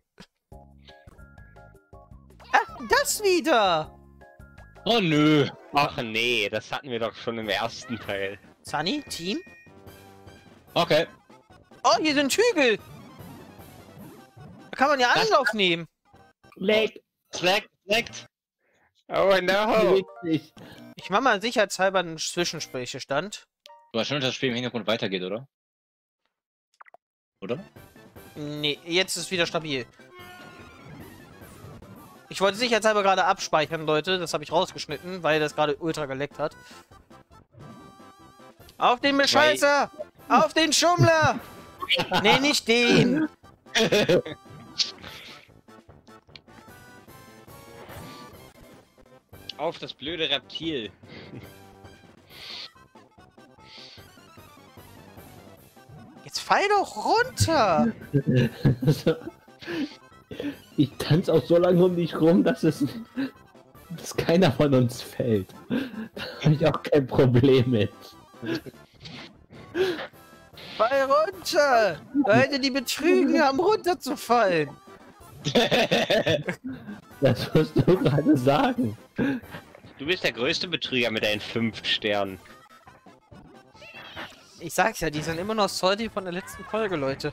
Ah, das wieder! Oh nö. Ach nee, das hatten wir doch schon im ersten Teil. Sunny, Team? Okay. Oh, hier sind Hügel! Da kann man ja Das- Anlauf nehmen. Leck, Slackt, slackt. Oh no! richtig. Ich mach mal sicherheitshalber einen Zwischenspeicherstand. Du weißt schon, dass das Spiel im Hintergrund weitergeht, oder? Oder? Nee, jetzt ist es wieder stabil. Ich wollte sicherheitshalber gerade abspeichern, Leute. Das habe ich rausgeschnitten, weil das gerade ultra geleckt hat. Auf den Bescheißer! Auf den Schummler! Nee, nicht den! Auf das blöde Reptil. Jetzt fall doch runter! Ich tanze auch so lange um dich rum, dass es dass keiner von uns fällt. Da habe ich auch kein Problem mit. Fall runter! Leute, die betrügen haben, runterzufallen! Das musst du gerade sagen. Du bist der größte Betrüger mit deinen fünf Sternen. Ich sag's ja, die sind immer noch salty von der letzten Folge, Leute.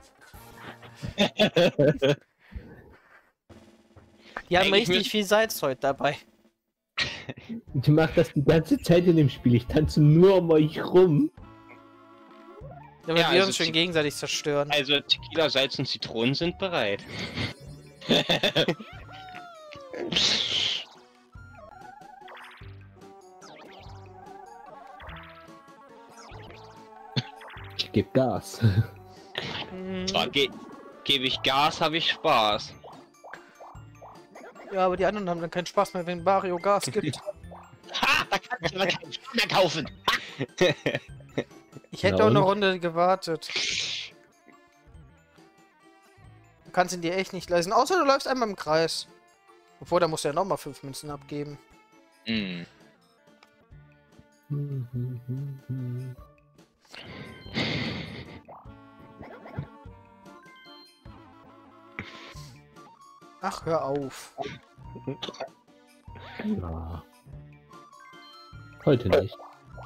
Die haben Eigentlich richtig müß- viel Salz heute dabei. Ich mache das die ganze Zeit in dem Spiel. Ich tanze nur um euch rum. Damit Ja, wir also uns schön die- gegenseitig zerstören. Also Tequila, Salz und Zitronen sind bereit. Ich gebe Gas. Mhm. So, ge gebe ich Gas, habe ich Spaß. Ja, aber die anderen haben dann keinen Spaß mehr, wenn Mario Gas gibt. Ha! Da kannst du aber keinen Stern kaufen. Ich hätte Na auch eine und? Runde gewartet. Du kannst ihn dir echt nicht leisten. Außer du läufst einmal im Kreis. Obwohl, da musst du ja nochmal fünf Münzen abgeben. Hm. Ach, hör auf. Ja. Heute nicht.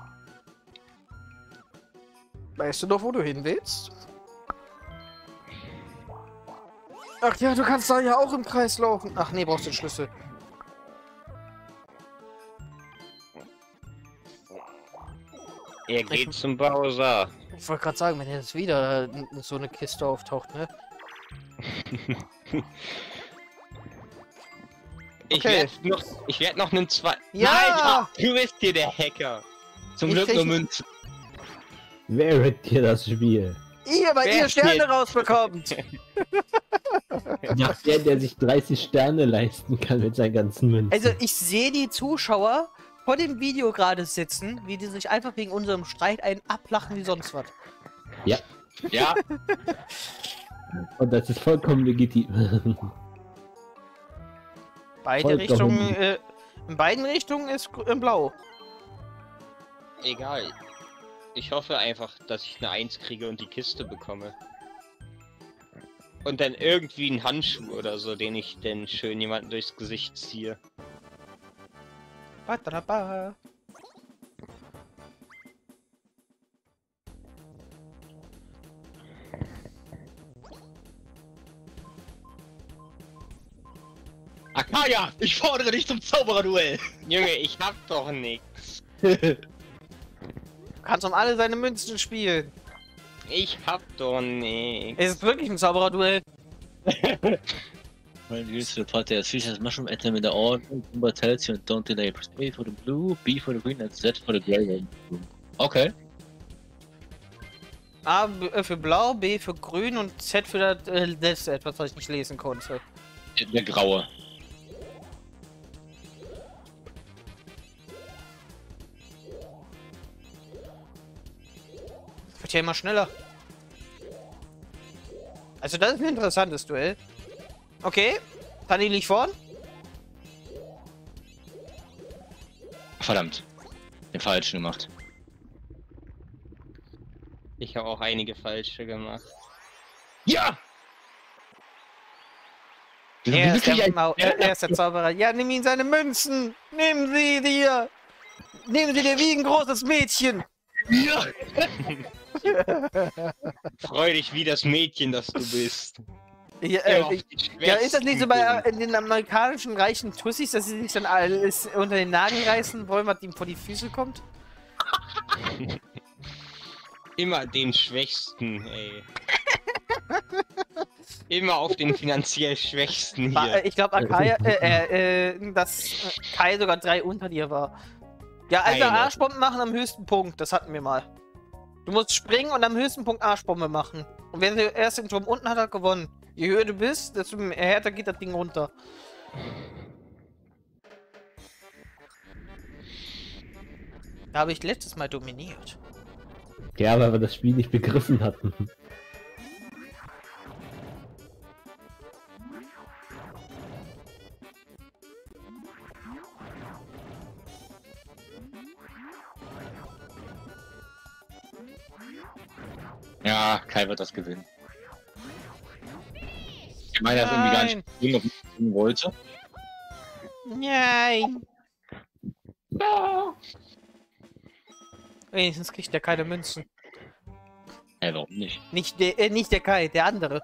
Weißt du doch, wo du hin willst? Ach ja, du kannst da ja auch im Kreis laufen. Ach nee, brauchst du den Schlüssel. Er geht zum Bowser. Ich wollte gerade sagen, wenn jetzt wieder so eine Kiste auftaucht, ne? Ich Okay. werde noch, ich werd noch einen zwei. Ja! Nein, du bist hier der Hacker. Zum Ich Glück krieg- nur Münzen. Wer regt dir das Spiel? Ihr, weil Wer ihr Sterne steht? rausbekommt! Ja, der, der sich dreißig Sterne leisten kann mit seinen ganzen Münzen. Also, ich sehe die Zuschauer vor dem Video gerade sitzen, wie die sich einfach wegen unserem Streit einen ablachen wie sonst was. Ja. Ja, Und das ist vollkommen legitim. Beide Vollkommen. Richtungen, äh, in beiden Richtungen ist gr- äh, blau. Egal. Ich hoffe einfach, dass ich eine Eins kriege und die Kiste bekomme. Und dann irgendwie einen Handschuh oder so, den ich dann schön jemanden durchs Gesicht ziehe. Ba-da-da-ba. Akaya, ich fordere dich zum Zaubererduell. Junge, ich hab doch nix. Du kannst um alle seine Münzen spielen. Ich hab doch nix. Es ist wirklich ein Zaubererduell. When you use the party as fish as mushroom item in the order, number tells you and don't delay. Press A for the blue, B for the green and Z for the gray. Okay. A b- äh, für blau, B für grün und Z für das, äh, das etwas, was ich nicht lesen konnte. Der graue. Das wird ja immer schneller. Also das ist ein interessantes Duell. Okay, Tani liegt vorn. Verdammt. Den falschen gemacht. Ich habe auch einige falsche gemacht. Ja! Er ist der, Mau er, er ist der Zauberer. Ja, nimm ihn seine Münzen. Nimm sie dir. Nimm sie dir wie ein großes Mädchen. Ja! Freu dich wie das Mädchen, das du bist. Ja, Hör äh, auf ich- die ja, ist das nicht so bei Schwächsten äh, in den amerikanischen reichen Tussis, dass sie sich dann alles unter den Nagel reißen wollen, was ihm vor die Füße kommt? Immer den Schwächsten, ey. Immer auf den finanziell Schwächsten War, hier. äh, ich glaube, Akaya, äh, äh, äh, dass äh, Kai sogar drei unter dir war. Ja, also Eine. Arschbomben machen am höchsten Punkt, das hatten wir mal. Du musst springen und am höchsten Punkt Arschbombe machen. Und wer den ersten Turm unten hat, hat gewonnen. Je höher du bist, desto härter geht das Ding runter. Da habe ich letztes Mal dominiert. Ja, weil wir das Spiel nicht begriffen hatten. Ja, Kai wird das gewinnen. Ich meine, er ist irgendwie gar nicht gesehen, ob ich gewinnen wollte. Nein. Wenigstens kriegt der keine Münzen. Hä, warum nicht? Nicht der, äh, nicht der Kai, der andere.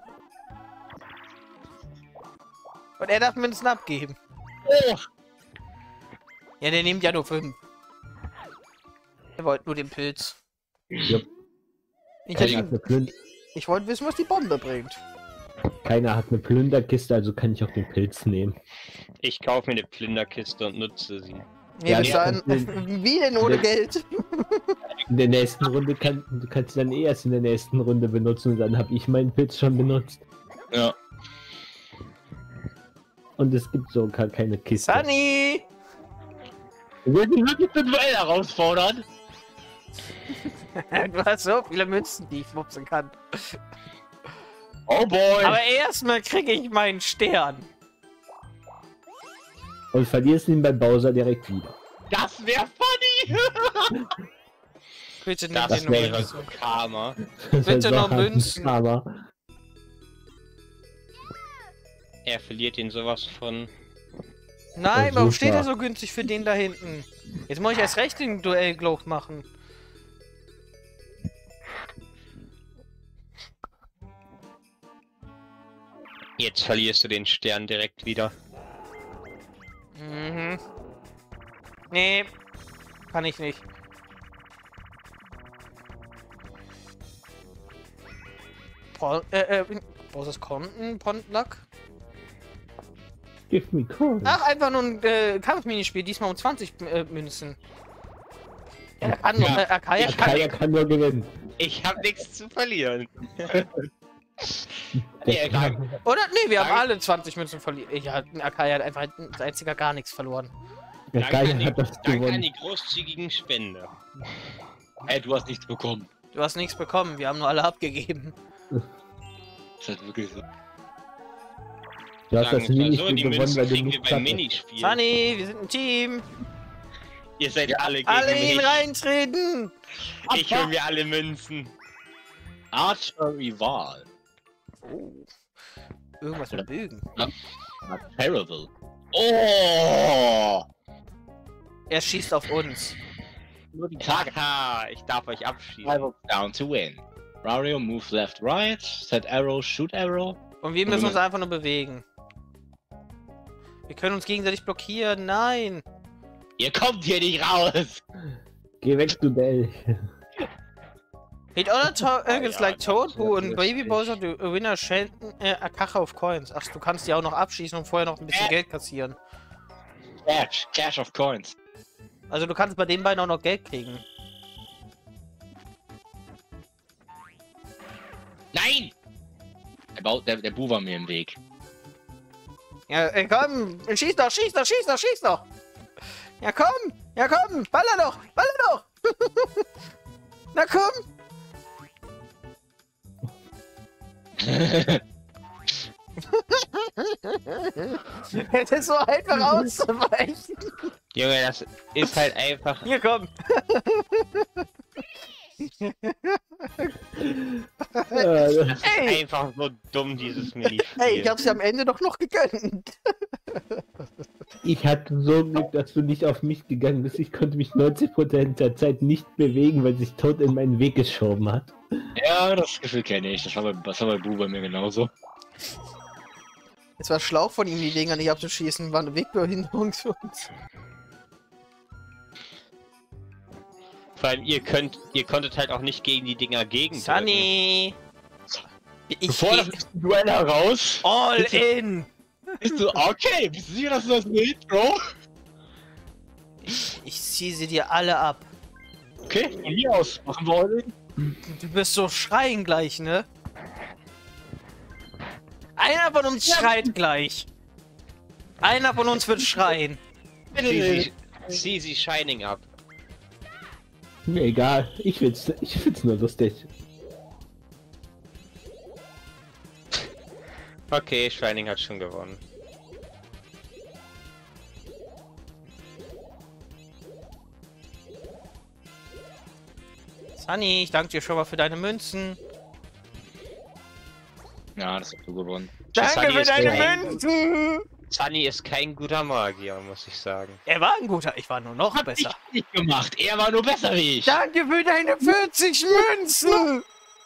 Und er darf Münzen abgeben. Oh! Ja, der nimmt ja nur fünf. Er wollte nur den Pilz. Jupp. Ich, Keiner hat eine, Plünd ich wollte wissen, was die Bombe bringt. Keiner hat eine Plünderkiste, also kann ich auch den Pilz nehmen. Ich kaufe mir eine Plünderkiste und nutze sie. Nee, Ja, bis ja, dahin, das wie denn ohne das- Geld? In der nächsten Runde kann du kannst dann eh erst in der nächsten Runde benutzen und dann habe ich meinen Pilz schon benutzt. Ja. Und es gibt so gar keine Kiste. Sunny! Du willst mich wirklich zum Duell herausfordern? Du hast so viele Münzen, die ich wupsen kann. Oh boy! Aber erstmal kriege ich meinen Stern. Und verlierst ihn bei Bowser direkt wieder. Das wäre funny! Bitte nimm Das dir nur wäre Münzen. so Karma. Das Bitte ist noch auch ein Münzen. Karma. Er verliert ihn sowas von. Nein, Oh, warum super. steht er so günstig für den da hinten? Jetzt muss ich erst recht den Duell Glow machen. Jetzt verlierst du den Stern direkt wieder. Mhm. Nee, kann ich nicht. Pon äh, äh, was ist Konten? Pontlack? Give me coin. Ach, einfach nur ein äh, Kampfminispiel, diesmal um zwanzig äh, Münzen. Er kann nur, Ja, äh, Akaya Ja, kann, Kaya kann nur gewinnen. Ich hab nichts zu verlieren. Der Ja, danke. Oder? Nee, wir haben Danke. alle zwanzig Münzen verlieren. Ja, Akai hat einfach als einziger gar nichts verloren. Der Danke, an Geier die, hat das danke an gewonnen. die großzügigen Spender. Ey, du hast nichts bekommen. Du hast nichts bekommen, wir haben nur alle abgegeben. Das ist halt wirklich so. Du hast Sagen das wir mal nicht so, die gewonnen, Münzen weil du kriegen wir nicht beim Platz Minispiel. Sunny, wir sind ein Team. Ihr seid alle gegen Alle ihn mich. reintreten. Ich hol mir alle Münzen. Archer Rival. Oh. Irgendwas mit Bögen. Not terrible. Oh! Er schießt auf uns. Nur die Tage. Haha, ich darf euch abschießen. Rival down to win. Wario move left right. Set arrow, shoot arrow. Und wir müssen uns einfach nur bewegen. Wir können uns gegenseitig blockieren. Nein. Ihr kommt hier nicht raus! Geh weg, du Bell. Hit other targets ja, like Toad, das Boo ist and Baby richtig. Bowser to win a Shelton, äh, a Kache of Coins. Ach, du kannst die auch noch abschießen und vorher noch ein bisschen Äh. Geld kassieren. Cash, Cash of Coins. Also du kannst bei den beiden auch noch Geld kriegen. Nein! Der, Bau, der, der Bu war mir im Weg. Ja, äh, komm, schieß doch, schieß doch, schieß doch, schieß doch. Ja, komm, ja, komm, baller doch, baller doch. Na komm. Es ist so einfach auszuweichen. Junge, das ist halt einfach. Hier, komm. Äh, Das ist Ey. einfach so dumm, dieses Minispiel. Ey, ich hab's ja am Ende doch noch gegönnt. Ich hatte so Glück, dass du nicht auf mich gegangen bist. Ich konnte mich neunzig Prozent der Zeit nicht bewegen, weil sich Toad in meinen Weg geschoben hat. Ja, das Gefühl kenne ich. Das war bei, das war bei Bu bei mir genauso. Es war schlau von ihm, die Dinger nicht abzuschießen. War eine Wegbehinderung für uns. Vor allem, ihr könnt, ihr konntet halt auch nicht gegen die Dinger gegen. Sunny! Ich Bevor das geh nächste Duell heraus. all Bitte. in! Bist du okay? Bist du sicher, dass du das willst, Bro? Ich zieh sie dir alle ab. Okay, von hier aus. Machen wir heute. Du bist so schreien gleich, ne? Einer von uns schreit gleich. Einer von uns wird schreien. Zieh sie, zieh sie Shining ab. Mir egal. Ich find's, ich find's nur lustig. Okay, Shining hat schon gewonnen. Sunny, ich danke dir schon mal für deine Münzen. Ja, das hast du gewonnen. Danke Sunny für ist deine kein- Münzen! Sunny ist kein guter Magier, muss ich sagen. Er war ein guter, ich war nur noch Hab besser. ich nicht gemacht. Er war nur besser wie ich. Danke für deine vierzig Münzen!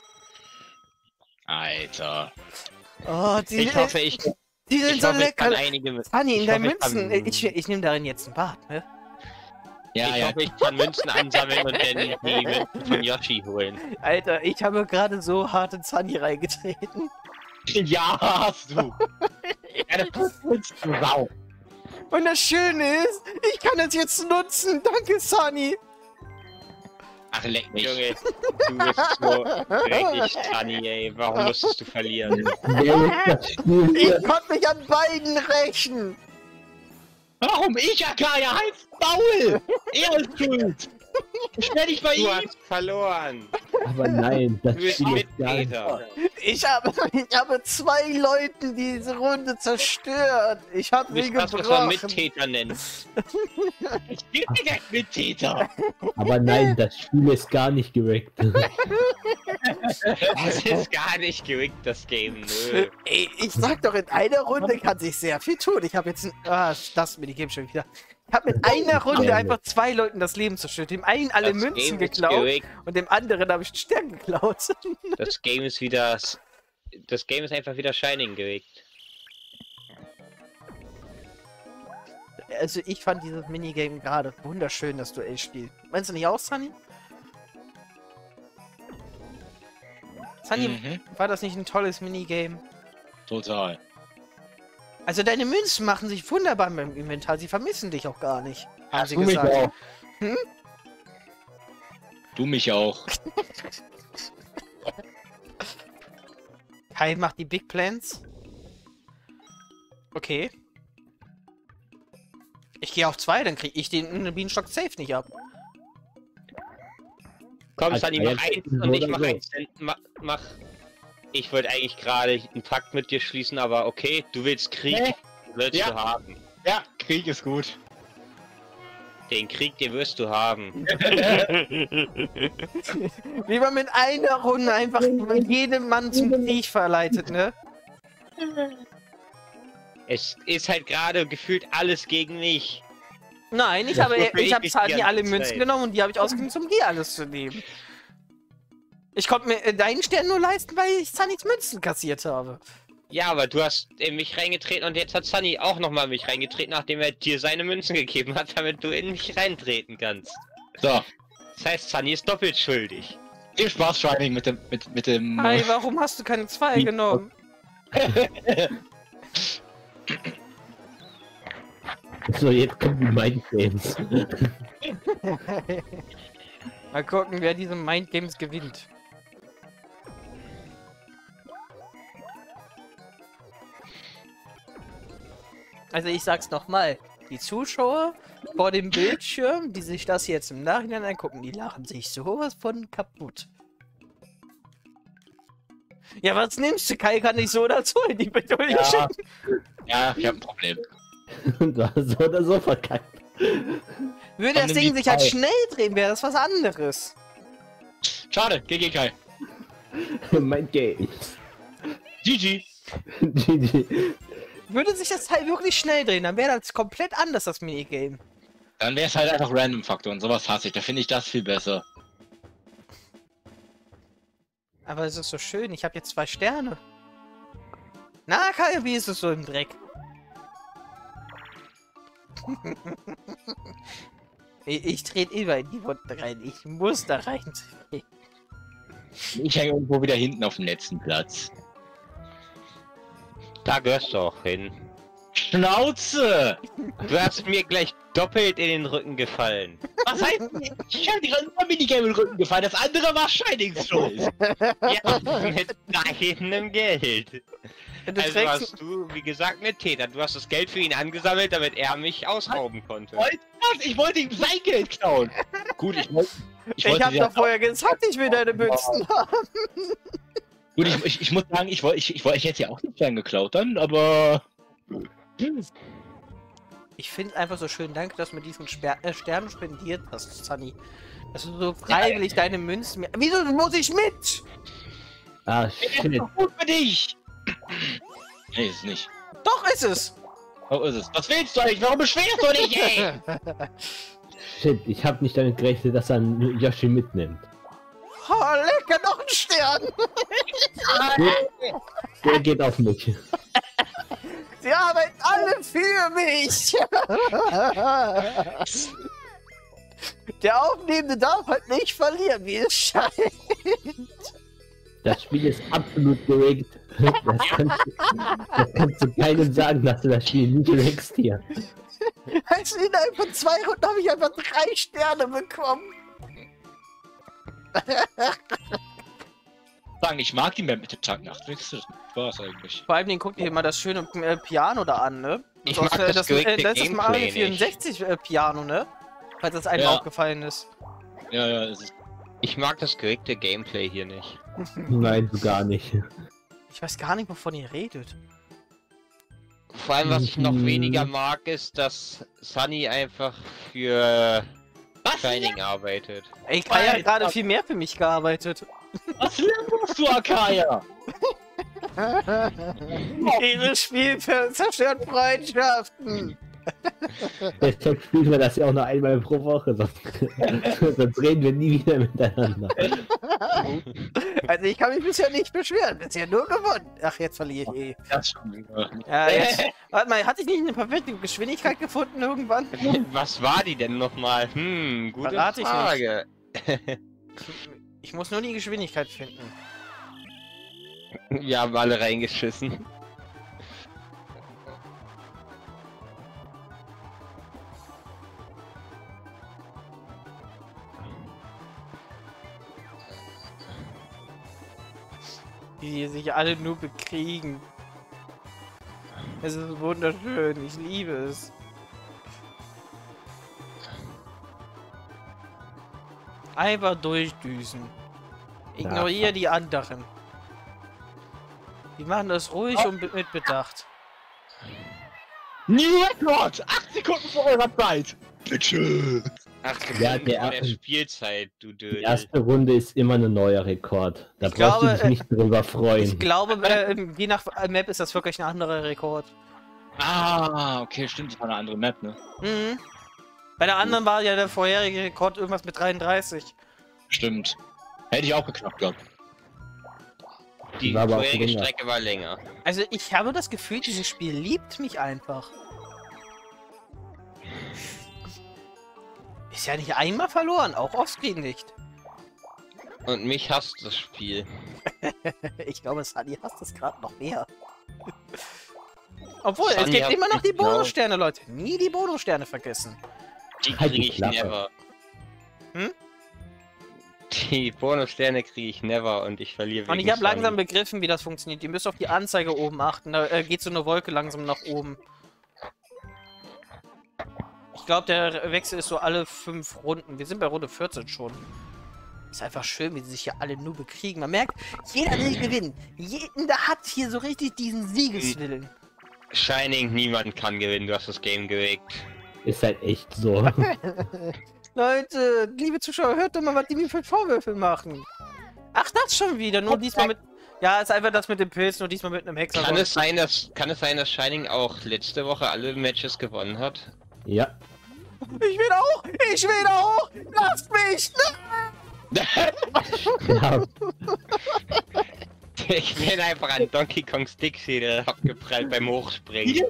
Alter. Oh, die, Ich hoffe, ich, die sind ich, so hoffe, ich lecker. kann einige mit. Sunny, in ich deinen hoffe, ich kann- Münzen. Ich, ich nehme darin jetzt ein Bad, ne? Ja, ich ja. hoffe, ich kann Münzen ansammeln und dann die Münzen von Yoshi holen. Alter, ich habe gerade so hart in Sunny reingetreten. Ja, hast du. Ja, das willst du Sau. Und das Schöne ist, ich kann es jetzt nutzen. Danke, Sunny. Ach, leck mich. Junge, du bist so dreckig, Sunny, ey. Warum musstest du verlieren? Wer ist das Spiel hier? Ich konnte mich an beiden rächen. Warum ich, Akaya? Halt's Maul! Er ist schuld! Beschwer dich bei Du ihm! hast verloren. Aber nein, das Du bist Spiel ist gar nicht. Mitpeter. Ich habe, ich habe zwei Leuten diese Runde zerstört. Ich habe Du sie bist das, was man gebrochen. Mittäter nennt. Ich bin kein Mittäter! Aber nein, das Spiel ist gar nicht gerickt. Das ist gar nicht gewickt, das Game. Nö. Ey, ich sag doch, in einer Runde kann sich sehr viel tun. Ich habe jetzt ein... Ah, das Minigame schon wieder. Ich habe mit einer Runde Ja, einfach zwei Leuten das Leben zerstört. Dem einen alle Das Münzen Game ist geklaut gewickt. und dem anderen habe ich den Stern geklaut. Das Game ist wieder. Das Game ist einfach wieder Shining gewickt. Also ich fand dieses Minigame gerade wunderschön, das Duellspiel. Meinst du nicht auch, Sunny? Sunny, Mhm, war das nicht ein tolles Minigame? total. Also deine Münzen machen sich wunderbar beim Inventar. Sie vermissen dich auch gar nicht. Haben sie du mich gesagt. auch. Hm? Du mich auch. Kai macht die Big Plans. Okay. Ich gehe auf zwei, dann kriege ich den Bienenstock safe nicht ab. Komm, Also, Sunny, mach jetzt eins so und ich oder mach so. eins. Mach, mach. Ich wollte eigentlich gerade einen Pakt mit dir schließen, aber okay, du willst Krieg. Nee. Willst Ja. du haben. Ja, Krieg ist gut. Den Krieg, den wirst du haben. Wie man mit einer Runde einfach jeden Mann zum Krieg verleitet, ne? Es ist halt gerade gefühlt alles gegen mich. Nein, ich Das habe, wusste ich ich habe nicht zwar die die alle ganze Münzen Zeit. genommen und die habe ich ausgegeben, um dir alles zu nehmen. Ich konnte mir äh, deinen Stern nur leisten, weil ich Sunnys Münzen kassiert habe. Ja, aber du hast in mich reingetreten und jetzt hat Sunny auch nochmal in mich reingetreten, nachdem er dir seine Münzen gegeben hat, damit du in mich reintreten kannst. So, Das heißt, Sunny ist doppelt schuldig. viel Spaß, Shining, mit dem, mit, mit dem... Hi, warum hast du keine zwei Wie- genommen? So, jetzt kommen die Mind Games. Mal gucken, wer diese Mind Games gewinnt. Also ich sag's nochmal, die Zuschauer vor dem Bildschirm, die sich das jetzt im Nachhinein angucken, die lachen sich sowas von kaputt. Ja, was nimmst du? Kai kann nicht so oder so in die Betonung Ja. schicken. Ja, ich hab ein Problem. Du hast so oder so verkackt. Würde Komm, das nimm Ding die sich halt zwei. schnell drehen, wäre das was anderes. Schade, G G Kai. Mind Games. G G. G G. Würde sich das Teil wirklich schnell drehen, dann wäre das komplett anders, das Minigame. Dann wäre es halt einfach Random-Faktor und sowas hasse ich. Da finde ich das viel besser. Aber es ist so schön, ich habe jetzt zwei Sterne. Na, Kai, wie ist es so im Dreck? ich ich trete immer in die Wunde rein. Ich muss da rein. Ich hänge irgendwo wieder hinten auf dem letzten Platz. Da gehörst du auch hin. Schnauze! Du hast mir gleich doppelt in den Rücken gefallen. Was heißt, ich habe dir ein Minigame im Rücken gefallen, das andere war Shinings Schuld. Ja, mit deinem Geld. Du Also trägst, hast du, wie gesagt, eine Täter. Du hast das Geld für ihn angesammelt, damit er mich ausrauben konnte. Wollte das? Ich wollte ihm sein Geld klauen. Gut, ich wollte... ich wollte hab dir- doch vorher gesagt, ich will deine Münzen haben. Gut, ich, ich, ich muss sagen, ich wollte ich, ich, wollte- ich hätte ja auch nicht gern geklaut dann, aber... Ich finde einfach so schön, danke, dass du mir diesen Sper äh, Stern spendiert hast, Sunny. Dass du so freiwillig deine Münzen mir... Wieso muss ich mit? Ah, Das shit. ist doch gut für dich! Nee, ist es nicht. Doch, ist es. Wo ist es? Was willst du eigentlich? Warum beschwerst du dich, ey? Shit, ich hab nicht damit gerechnet, dass er einen Yoshi mitnimmt. Oh, lecker, noch ein Stern. Der geht auf mich. Sie arbeiten alle für mich. Der Aufnehmende darf halt nicht verlieren, wie es scheint. Das Spiel ist absolut geregt. Das kannst, das kannst du keinem sagen, dass du das Spiel nicht regst hier. Also innerhalb von zwei Runden habe ich einfach drei Sterne bekommen. Sagen, ich mag die Map mit der Tag-Nacht. Das war's eigentlich. Vor allem, den guckt ihr mal das schöne äh, Piano da an, ne? Ich Das, mag äh, das das, geregte äh, das ist Mario Gameplay vierundsechzig äh, Piano, ne? Falls das einem Ja. aufgefallen ist. Ja, ja, es ist... Ich mag das geregte Gameplay hier nicht. Nein, du gar nicht. Ich weiß gar nicht, wovon ihr redet. Vor allem, was ich noch Mhm. weniger mag, ist, dass Sunny einfach für Was? Shining arbeitet. Ey, Kai hat Alter. gerade viel mehr für mich gearbeitet. Was lernst du, Akaya? Dieses Spiel zerstört Freundschaften. Deshalb spielen wir das ja auch nur einmal pro Woche, sonst, sonst reden wir nie wieder miteinander. Also ich kann mich bisher nicht beschweren. Bisher nur gewonnen. Ach, jetzt verliere ich eh. Das schon. Ja, jetzt. Warte mal, hatte ich nicht eine perfekte Geschwindigkeit gefunden irgendwann? Was war die denn nochmal? Hm, gute Verrate ich nicht. Frage. Ich muss nur die Geschwindigkeit finden. Wir haben alle reingeschissen. Die sich alle nur bekriegen. Es ist wunderschön, ich liebe es. Einfach durchdüsen. Ignoriere ja. die anderen. Die machen das ruhig oh. und mit Bedacht. New Rekord! acht Sekunden vor eurer Zeit! Bitte! acht Sekunden ja, der, vor der Spielzeit, du Dödel. Die erste Runde ist immer ein neuer Rekord. Da ich brauchst glaube, du dich nicht drüber freuen. Ich glaube, äh, je nach Map ist das wirklich ein anderer Rekord. Ah, okay, stimmt, das war eine andere Map, ne? Mhm. Bei der anderen war ja der vorherige Rekord irgendwas mit dreiunddreißig. Stimmt. Hätte ich auch geknackt gehabt. Die vorherige Strecke war länger. Also ich habe das Gefühl, dieses Spiel liebt mich einfach. Ist ja nicht einmal verloren, auch offscreen nicht. Und mich hasst das Spiel. Ich glaube, Sunny hasst es gerade noch mehr. Obwohl, Sunny es gibt immer noch die genau. Bonussterne, Leute. Nie die Bonussterne vergessen. Die Halt kriege die ich Klappe. never. Hm? Die Bonussterne kriege ich never und ich verliere Und ich habe langsam begriffen, wie das funktioniert. Ihr müsst auf die Anzeige oben achten. Da äh, geht so eine Wolke langsam nach oben. Ich glaube, der Wechsel ist so alle fünf Runden. Wir sind bei Runde vierzehn schon. Ist einfach schön, wie sie sich hier alle nur bekriegen. Man merkt, jeder will gewinnen. Jeder hat hier so richtig diesen Siegeswillen. Shining, niemand kann gewinnen. Du hast das Game gewegt. Ist halt echt so. Leute, liebe Zuschauer, hört doch mal, was die mir für Vorwürfe machen. Ach, das schon wieder. Nur diesmal mit... Ja, ist einfach das mit dem Pilz, nur diesmal mit einem Hexer. Kann es sein, dass, kann es sein, dass Shining auch letzte Woche alle Matches gewonnen hat? Ja. Ich will auch! Ich will auch! Lasst mich! Ja. Ich bin einfach an Donkey Kongs Dickschädel abgeprallt beim Hochspringen.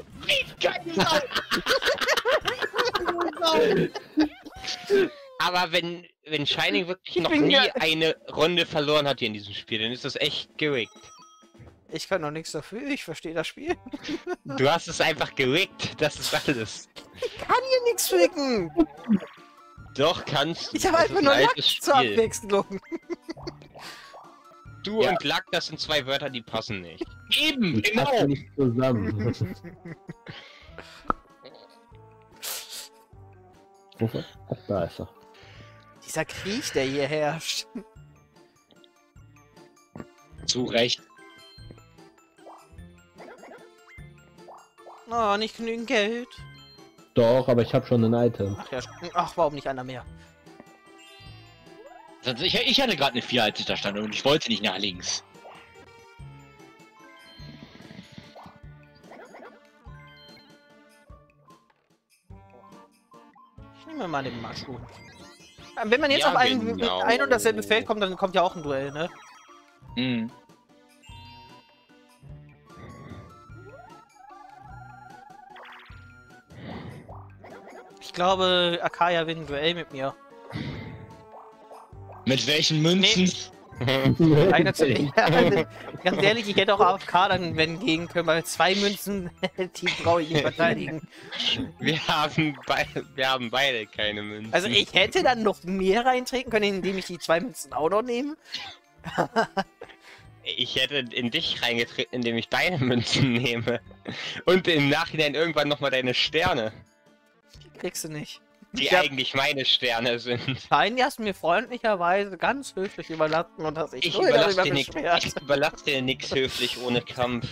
Aber wenn, wenn Shining wirklich noch nie eine Runde verloren hat hier in diesem Spiel, dann ist das echt gerickt. Ich kann noch nichts dafür, ich verstehe das Spiel. Du hast es einfach gerickt, das ist alles. Ich kann hier nichts ficken! Doch, kannst du. Ich habe einfach nur Lack zur Abwechslung. Du Ja. und Lack, das sind zwei Wörter, die passen nicht. Eben, Die genau! passen nicht zusammen. Wofür? Ach, da ist er. Dieser Krieg, der hier herrscht. Zu Recht. Oh, nicht genügend Geld. Doch, aber ich habe schon ein Item. Ach ja, ach, warum nicht einer mehr? Ich, ich hatte gerade eine vier, als ich da stand und ich wollte nicht nach links. Ich nehme mal den Mushroom. Wenn man jetzt Ja, auf ein, genau. ein und dasselbe Feld kommt, dann kommt ja auch ein Duell, ne? Mhm. Ich glaube, Akaya will ein Duell mit mir. Mit welchen Münzen? Nee. Einer zu, ja, also, ganz ehrlich, ich hätte auch A F K dann wenn gegen können, weil zwei Münzen, die brauche ich nicht verteidigen. Wir haben, bei, wir haben beide keine Münzen. Also ich hätte dann noch mehr reintreten können, indem ich die zwei Münzen auch noch nehme. Ich hätte in dich reingetreten, indem ich deine Münzen nehme. Und im Nachhinein irgendwann nochmal deine Sterne. Kriegst du nicht. Die Ich hab- eigentlich meine Sterne sind. Nein, die hast du mir freundlicherweise ganz höflich überlassen und hast dich Ich null überlasse darüber dir, nix, beschwert. ich überlasse dir nix höflich ohne Kampf.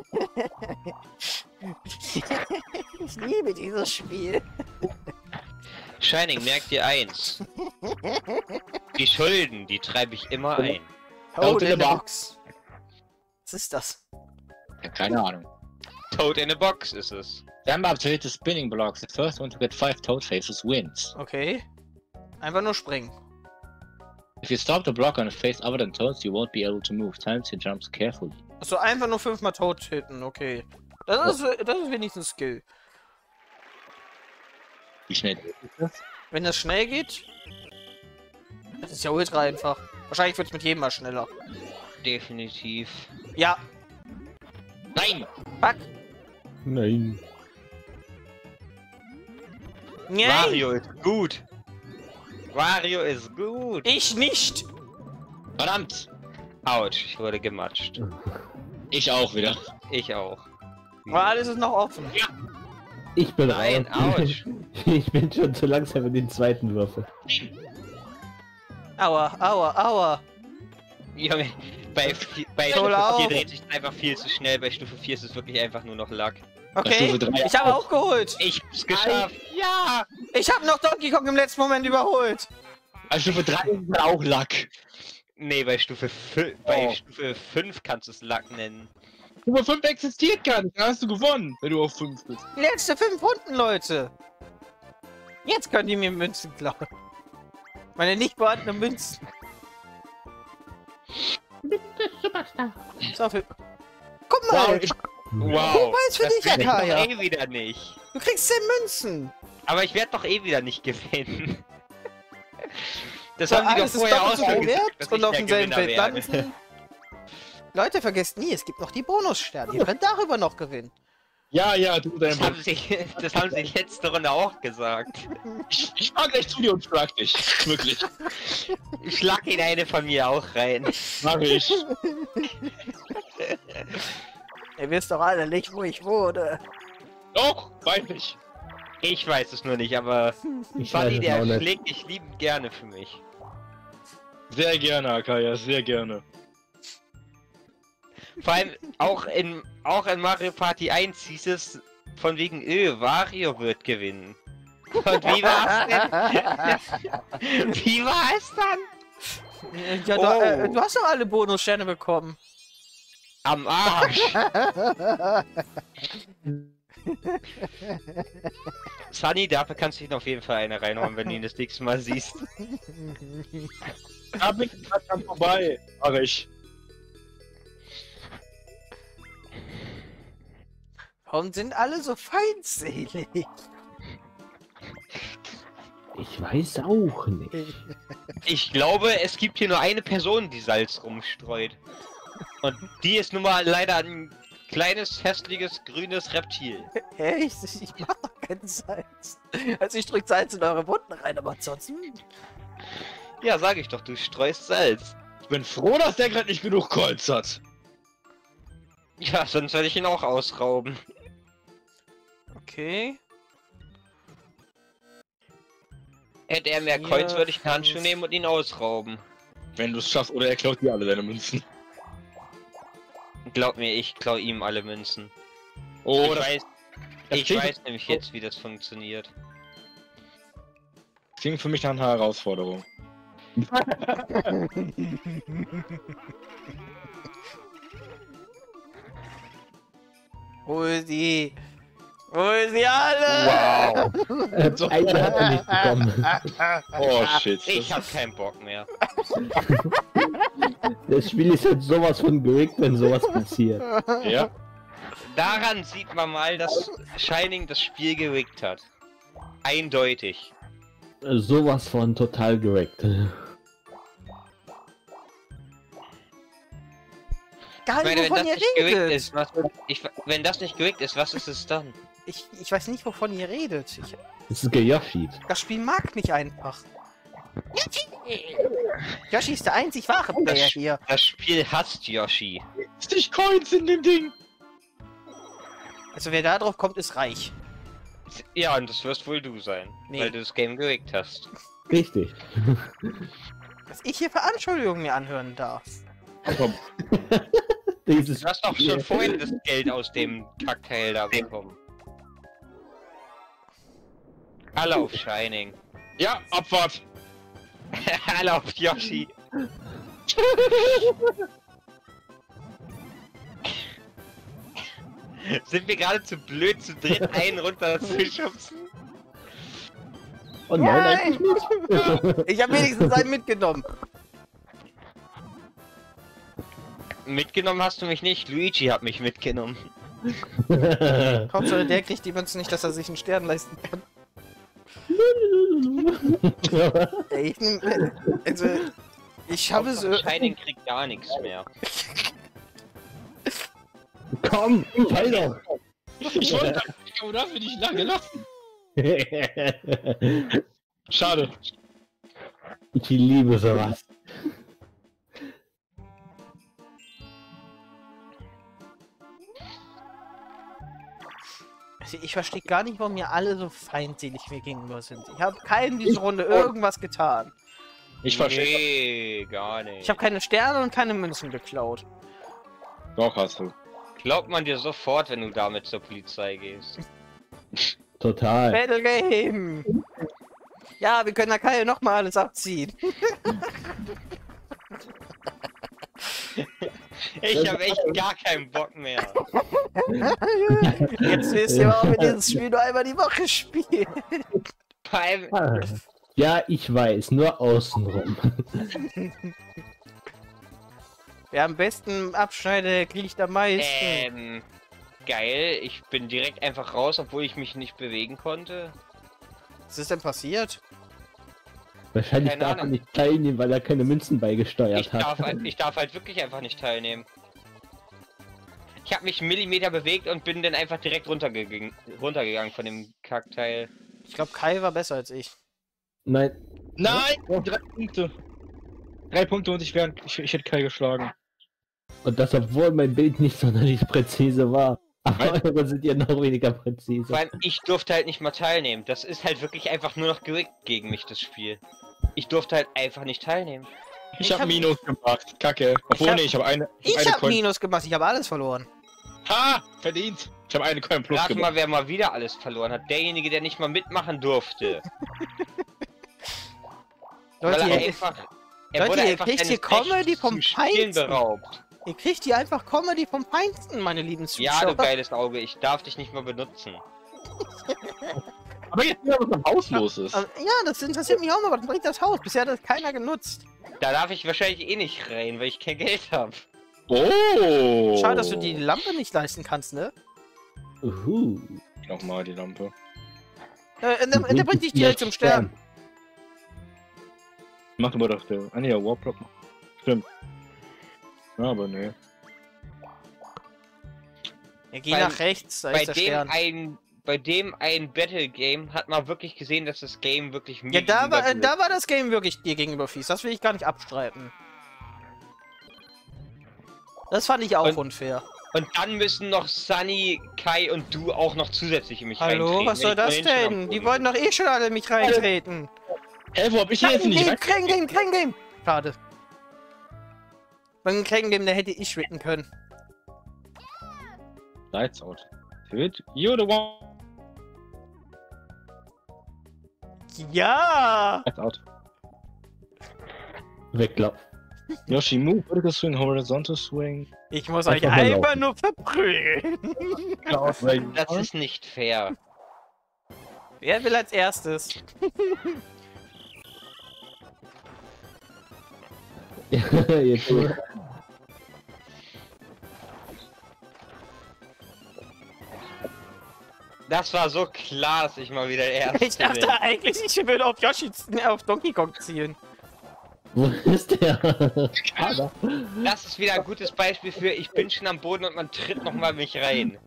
Ich liebe dieses Spiel. Shining, merk dir eins. Die Schulden, die treibe ich immer ein. Toad in in the the Box. Was ist das? Ja, keine Ahnung. Toad in a Box ist es. Remember up to hit the spinning blocks. The first one to get five Toad faces wins. Okay. Einfach nur springen. If you stop the block on a face other than Toads, you won't be able to move. Time to jumps carefully. Achso, einfach nur fünfmal Toad hitten, okay. Das ist, das ist wenigstens Skill. Wie schnell ist das? Wenn das schnell geht, das ist ja ultra einfach. Wahrscheinlich wird es mit jedem mal schneller. Definitiv. Ja, Nein! fuck. Nein. Nee, Wario ist gut. Wario ist gut. ich nicht. Verdammt! Autsch, ich wurde gematscht. Ich auch wieder. Ich auch. Aber alles ist noch offen. Ich bin Nein, raus. Autsch. Ich bin schon zu langsam mit den zweiten Würfel. Aua, aua, aua. Junge, bei, bei Toll Stufe auch. vier dreht sich einfach viel zu schnell. Bei Stufe vier ist es wirklich einfach nur noch Lack. Okay, Stufe drei ich habe auch geholt. Ich hab's geschafft. Ja! Ich habe noch Donkey Kong im letzten Moment überholt. Also Stufe drei ist auch Lack. Nee, bei Stufe fünf, bei Oh. Stufe fünf kannst du es Lack nennen. Stufe fünf existiert gar nicht, dann hast du gewonnen, wenn du auf fünf bist. Die letzte fünf Runden, Leute. Jetzt könnt ihr mir Münzen klauen. Meine nicht vorhandenen Münzen. So viel. Guck mal, Wow, ich, Wow, Wobei, für das dich, werd ich Akaya. doch eh wieder nicht. du kriegst zehn Münzen. Aber ich werde doch eh wieder nicht gewinnen. Das So, haben die doch alles ist vorher doppelt so auch schon viel gesagt, wert dass und ich auf der demselben Gewinner Feld werde. landen. Leute, vergesst nie, es gibt noch die Bonussterne. Ihr könnt darüber noch gewinnen. ja, ja, du dein Das haben, sie, das haben sie letzte Runde auch gesagt. Ich, ich fahr gleich zu dir und schlag dich. Wirklich. Ich schlag ihn eine von mir auch rein. Mach ich. Ihr wisst doch alle nicht, wo ich wohne. Doch, weiß ich. Ich weiß es nur nicht, aber Ich Fanny, weiß es der auch nicht. schlägt dich liebend gerne für mich. Sehr gerne, Akaya, sehr gerne. Vor allem auch in, auch in Mario Party eins hieß es von wegen, öh, Wario wird gewinnen. Und wie war's denn? Wie war es dann? Ja, du, Oh. äh, du hast doch alle Bonussterne bekommen. Am Arsch. Sunny, dafür kannst du ihn auf jeden Fall eine reinhauen, wenn du ihn das nächste Mal siehst. Da bin ich grad dran vorbei. Mach ich. Warum sind alle so feindselig? Ich weiß auch nicht. Ich glaube, es gibt hier nur eine Person, die Salz rumstreut. Und die ist nun mal leider ein kleines, hässliches, grünes Reptil. Echt? Ich mach doch keinen Salz. Also ich drück Salz in eure Wunden rein, aber ansonsten... Ja, sag ich doch, du streust Salz. Ich bin froh, dass der gerade nicht genug Kolz hat. Ja, sonst werde ich ihn auch ausrauben. Okay. Hätte er mehr Vier, Coins, würde ich einen Handschuh fünf. nehmen und ihn ausrauben. Wenn du es schaffst, oder er klaut dir alle deine Münzen. Glaub mir, ich klau ihm alle Münzen. Oh, ich das, weiß, das ich klingt- weiß nämlich jetzt, wie das funktioniert. klingt für mich nach einer Herausforderung. Hol sie! Hol sie alle! Wow. Äh, eine hat er nicht bekommen. Oh shit. Ich das- hab keinen Bock mehr. Das Spiel ist halt sowas von gerickt, wenn sowas passiert. Ja. Daran sieht man mal, dass Shining das Spiel gerickt hat. Eindeutig. Äh, Sowas von total gerickt. Gar Ich nicht, meine, wenn wovon das ihr nicht gerickt redet! ist, was, ich, wenn das nicht gerickt ist, was ist es dann? Ich, ich weiß nicht, wovon ihr redet. Ich, Das ist gejoshit. das Spiel mag mich einfach. Yoshi ist der einzig wahre Das, Player hier. das Spiel hasst Yoshi. Richtig Coins in dem Ding. Also wer da drauf kommt, ist reich. Ja, und das wirst wohl du sein, Nee. weil du das Game gerickt hast. Richtig. Was ich hier für Anschuldigungen mir anhören darf. Komm. Dieses Du hast doch schon vorhin das Geld aus dem Kackteil da bekommen. Alle auf Shining. Ja, Abfahrt. Alle auf Yoshi. Sind wir gerade zu blöd, zu dritt einen runter zu schubsen? Oh nein, eigentlich nicht. Ich habe wenigstens einen mitgenommen. Mitgenommen hast du mich nicht, Luigi hat mich mitgenommen. Hauptsache der kriegt die Münzen nicht, dass er sich einen Stern leisten kann. Ey, ich nehm, also, ich habe so... Shining kriegt gar nichts mehr. Komm, fall doch. Ich wollte aber dafür nicht lange lassen. Schade. Ich liebe sowas. Also ich verstehe gar nicht, warum mir alle so feindselig mir gegenüber sind. Ich habe keinem diese Runde irgendwas getan. Ich verstehe. Nee, gar nicht. Ich habe keine Sterne und keine Münzen geklaut. Doch, hast du. Glaubt man dir sofort, wenn du damit zur Polizei gehst. Total. Battle Game! Ja, wir können da Kai noch mal alles abziehen. Ich habe echt gar keinen Bock mehr. Jetzt wisst ihr, warum wir dieses Spiel nur einmal die Woche spielen. Vor allem, Ah. Ja, ich weiß, nur außenrum. Wer am besten abschneidet, kriegt am meisten. ähm, geil, ich bin direkt einfach raus, obwohl ich mich nicht bewegen konnte. Was ist denn passiert? Wahrscheinlich Keine darf er Ahnung. nicht teilnehmen, weil er keine Münzen beigesteuert Ich hat. darf, halt, ich darf halt wirklich einfach nicht teilnehmen. Ich habe mich einen Millimeter bewegt und bin dann einfach direkt runtergegangen, runtergegangen von dem Kackteil. Ich glaube, Kai war besser als ich. Nein. Nein! Drei Punkte. Drei Punkte und ich, wär, ich, ich hätte Kai geschlagen. Und das, obwohl mein Bild nicht sonderlich präzise war. Aber Nein. eure sind ja noch weniger präzise. Vor allem, ich durfte halt nicht mal teilnehmen. Das ist halt wirklich einfach nur noch gerickt gegen mich, das Spiel. Ich durfte halt einfach nicht teilnehmen. Ich, Ich hab hab- Minus gemacht. Kacke. Obwohl, Ich hab- nee, ich habe eine. Ich eine habe Coin. Minus gemacht, ich habe alles verloren. Ha! Verdient! Ich habe eine Coin plus Rat gemacht. mal, wer mal wieder alles verloren hat. Derjenige, der nicht mal mitmachen durfte. Leute, Weil er ihr, einfach... Leute, ihr einfach kriegt seines hier Comedy Rechts vom zum Spielen Feinsten. beraubt. ihr kriegt hier einfach Comedy vom Feinsten, meine lieben Ja, Zuschauer. du geiles Auge, ich darf dich nicht mal benutzen. Aber jetzt wieder, was am Haus los ist. Also, ja, das interessiert mich auch mal, was bringt das Haus? Bisher hat das keiner genutzt. Da darf ich wahrscheinlich eh nicht rein, weil ich kein Geld habe. Oh! Schade, dass du die Lampe nicht leisten kannst, ne? Uhu. Nochmal die Lampe. Äh, der, der bringt dich direkt zum Sterben. Macht aber doch der. Ah, nee, der Warplock. Stimmt. Ja, aber nee. Ja, geh Bei- nach rechts, da Bei ist der dem Stern. ein... Bei dem ein Battle Game hat man wirklich gesehen, dass das Game wirklich mir Ja, da gegenüber war, äh, steht. da war das Game wirklich dir gegenüber fies. Das will ich gar nicht abstreiten. Das fand ich auch Und- unfair. Und dann müssen noch Sunny, Kai und du auch noch zusätzlich in mich Hallo, reintreten. was wenn soll ich das vorhin schon am denn? Die Boden wollten doch eh schon alle in mich reintreten. Hä, wo hab ich denn jetzt nicht Game, rein? Crane Game, Crane Game. Schade. Beim Crane Game, da hätte ich schwitten können. Lights out. Good. You're the one. Ja! Lights out. Weglauf. Yoshi, move, vertical swing, horizontal swing. Ich muss Einfach euch mal einfach laufen. nur verprügeln. Das ist nicht fair. Wer will als erstes? Jetzt Das war so klar, dass ich mal wieder der Erste Ich dachte bin. eigentlich, ich würde auf Yoshi, auf Donkey Kong zielen. Wo ist der? Schade. Das ist wieder ein gutes Beispiel für, ich bin schon am Boden und man tritt nochmal mich rein.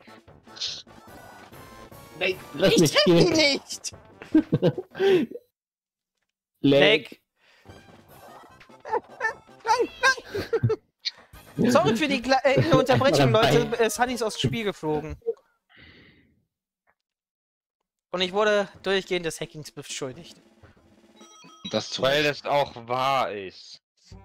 Lass Ich mich triff ihn gehen. nicht! Leg. Sorry für die Kle äh, Unterbrechung, Dabei. Leute. Äh, Sunny ist aus dem Spiel geflogen. Und ich wurde durchgehend des Hackings beschuldigt. Das zu Weil das auch wahr ist.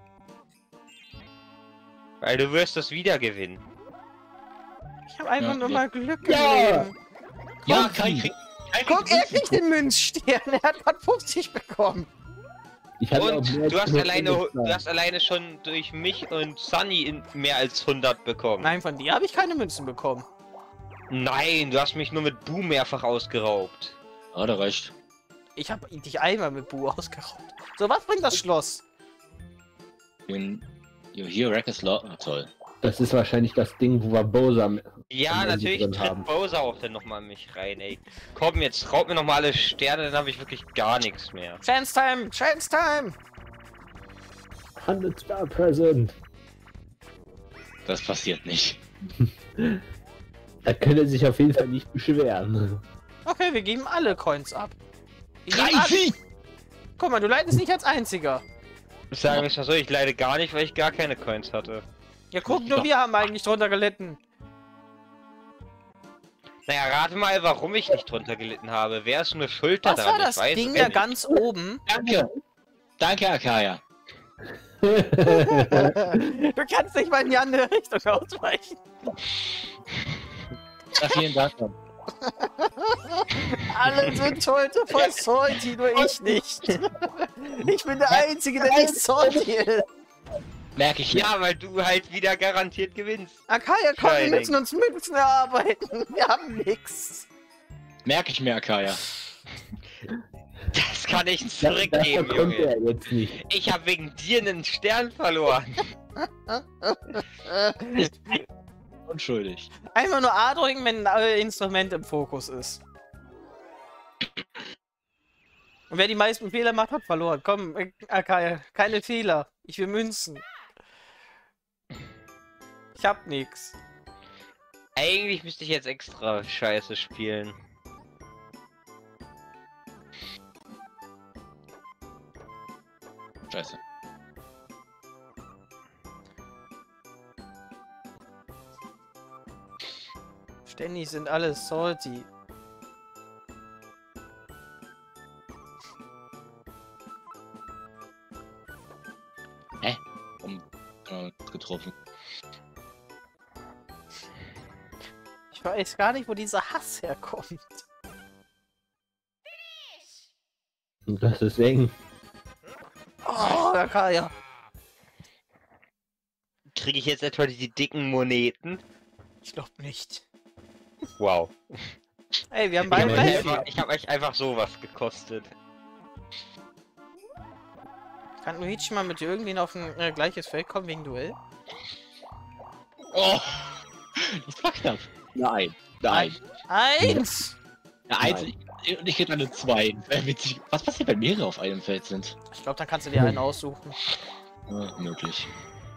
Weil du wirst das wieder gewinnen. Ich habe einfach Ja, nur ja. mal Glück im Ja. Leben. Ja, Kai kriegt. Kai Guck, er kriegt kriegt den Münzstern. Er hat gerade fünfzig bekommen. Ich hatte auch Und mehr du als hast, alleine, hundert du hast alleine schon durch mich und Sunny in mehr als hundert bekommen. Nein, von dir habe ich keine Münzen bekommen. Nein, du hast mich nur mit Boom mehrfach ausgeraubt. Ah, da reicht. Ich habe dich einmal mit Bu ausgeraubt. So, was bringt das Schloss? Den. You hear Wreckers Law. Ah, toll. Das ist wahrscheinlich das Ding, wo wir Bowser am Ja, am Ende natürlich drin tritt haben. Bowser auch dann nochmal in mich rein, ey. Komm, jetzt raub mir nochmal alle Sterne, dann habe ich wirklich gar nichts mehr. Chance Time! Chance Time! hundert Star Present. Das passiert nicht. Da können er sich auf jeden Fall nicht beschweren. Okay, wir geben alle Coins ab. Wir Drei geben alle- Vieh! Guck mal, du leidest nicht als einziger. Sagen wir es mal so, ich leide gar nicht, weil ich gar keine Coins hatte. Ja, guck, nur wir haben eigentlich drunter gelitten. Naja, rate mal, warum ich nicht drunter gelitten habe. Wer ist nur schuld Was daran? war das Ich weiß Ding es da nicht. ganz oben? Danke. Danke, Akaya. Du kannst nicht mal in die andere Richtung ausweichen. Ja, vielen Dank. Alle sind heute voll salty, nur ich nicht. Ich bin der Einzige, der nicht salty ist. Merke ich ja. Ja, weil du halt wieder garantiert gewinnst. Akaya, komm, wir Shining. müssen uns Münzen erarbeiten. Wir haben nix. Merke ich mir, Akaya. Das kann ich Das, zurückgeben, das kommt Junge. er jetzt nicht. Ich habe wegen dir einen Stern verloren. Unschuldig. Einfach nur A drücken, wenn ein Instrument im Fokus ist. Und wer die meisten Fehler macht, hat verloren. Komm, Akaya, keine Fehler. Ich will Münzen. Ich hab nix. Eigentlich müsste ich jetzt extra Scheiße spielen. Scheiße. Ständig sind alle salty. Um, äh, getroffen. Ich weiß gar nicht, wo dieser Hass herkommt. Und das ist eng. Oh, Akaya. Kriege ich jetzt etwa die dicken Moneten? Ich glaub nicht. Wow. Ey, wir haben Ich beide habe euch, gleich. einfach- ich hab euch einfach sowas gekostet. Kann Luigi mal mit irgendwen auf ein äh, gleiches Feld kommen wegen Duell? Oh! Das war knapp. Nein. Nein. Eins! Ja, eins, und ich hätte eine zwei. Wäre witzig. Was passiert, wenn mehrere auf einem Feld sind? Ich glaube, dann kannst du dir einen aussuchen. Ja, möglich.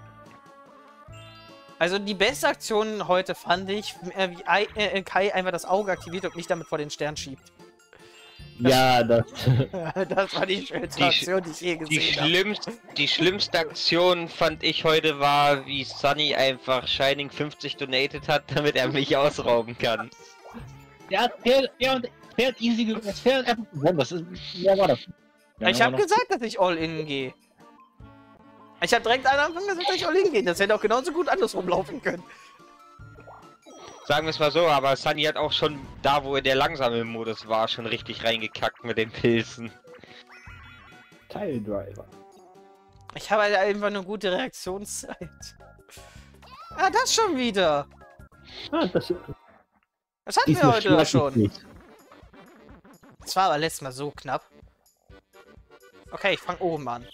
Also die beste Aktion heute fand ich, äh, wie Ai- äh, Kai einfach das Auge aktiviert und mich damit vor den Stern schiebt. Ja, das. Das war die schönste Die Sch- Aktion, die ich je Die, gesehen habe. schlimmst, die schlimmste Aktion fand ich heute war, wie Sunny einfach Shining fünfzig donated hat, damit er mich ausrauben kann. Der hat, der, der, und- der hat easy ge- der hat einfach gewonnen. Das ist, ja, war das. Ja, Ich war habe noch- gesagt, dass ich All-In gehe. Ich habe direkt am Anfang gesagt, dass ich All-In gehe. Das hätte auch genauso gut andersrum laufen können. Sagen wir es mal so, aber Sunny hat auch schon da, wo er der langsame Modus war, schon richtig reingekackt mit den Pilzen. Teildriver. Ich habe halt einfach eine gute Reaktionszeit. Ah, das schon wieder. Ah, das Das hatten wir diesmal heute doch schlag ich schon. nicht. Das war aber letztes Mal so knapp. Okay, ich fange oben an.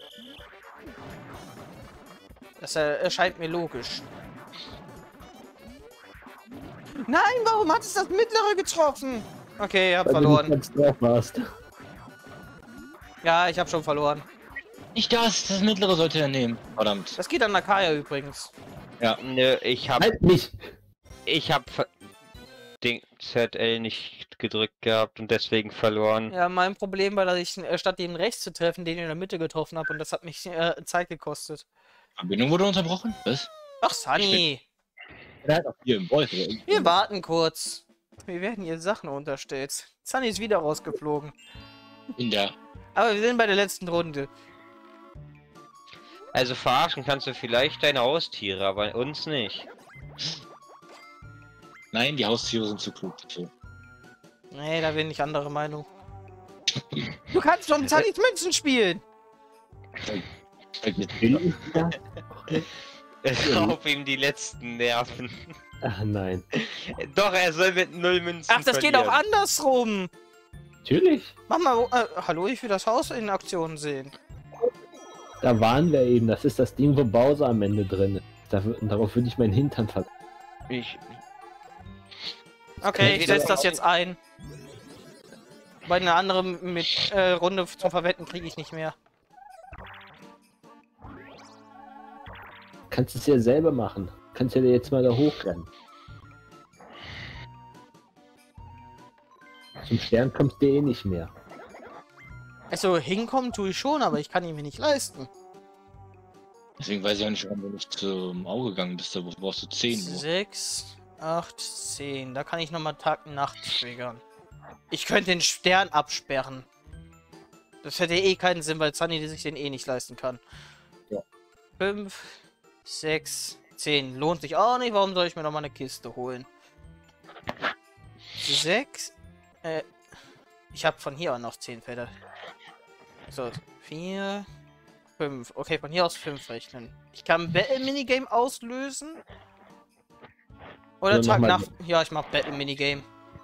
Das äh, erscheint mir logisch. Nein, warum hat es das mittlere getroffen? Okay, ihr habt Weil du verloren. nicht ganz drauf warst. Ja, ich habe schon verloren. Nicht das, das mittlere sollte er nehmen. Verdammt. Das geht an Nakaya übrigens. Nö, ich hab, Halt nicht! ich hab ver- den Z L nicht gedrückt gehabt und deswegen verloren. Ja, mein Problem war, dass ich äh, statt den rechts zu treffen, den in der Mitte getroffen habe und das hat mich äh, Zeit gekostet. Verbindung wurde unterbrochen? Was? Ach, Sunny. Er hat auch hier im Wolf. oder? Wir warten kurz. Wir werden hier Sachen unterstellt. Sunny ist wieder rausgeflogen. In der. Aber wir sind bei der letzten Runde. Also verarschen kannst du vielleicht deine Haustiere, aber uns nicht. Nein, die Haustiere sind zu klug. Okay. Nee, da bin ich anderer Meinung. Du kannst schon Sunnys Münzen spielen. Fällt mir Will ich da? Raub ihm die letzten Nerven. Ach nein. Doch, er soll mit null Münzen Ach, das geht auch andersrum. Natürlich. Mach mal, äh, hallo, ich will das Haus in Aktion sehen. Da waren wir eben. Das ist das Ding, wo Bowser am Ende drin ist. Da, darauf würde ich meinen Hintern ver... Ich, Okay, ich Entweder- setze das jetzt ein. Bei einer anderen mit äh, Runde zum Verwetten kriege ich nicht mehr. Kannst es ja selber machen. Kannst ja jetzt mal da hochrennen. Zum Stern kommst du eh nicht mehr. Also hinkommen tue ich schon, aber ich kann ihn mir nicht leisten. Deswegen weiß ich auch nicht, warum du nicht zum Auge gegangen bist. Da brauchst du zehn. Nur. Sechs, acht, zehn. Da kann ich nochmal Tag und Nacht triggern. Ich könnte den Stern absperren. Das hätte eh keinen Sinn, weil Sunny sich den eh nicht leisten kann. Ja. fünf, sechs, zehn. Lohnt sich auch nicht. Warum soll ich mir nochmal eine Kiste holen? sechs. Äh, ich habe von hier auch noch zehn Felder. So, vier, fünf. Okay, von hier aus fünf rechnen. Ich kann Battle Minigame auslösen. Oder Also Tag nochmal- nach. Ja, ich mach Battle Minigame.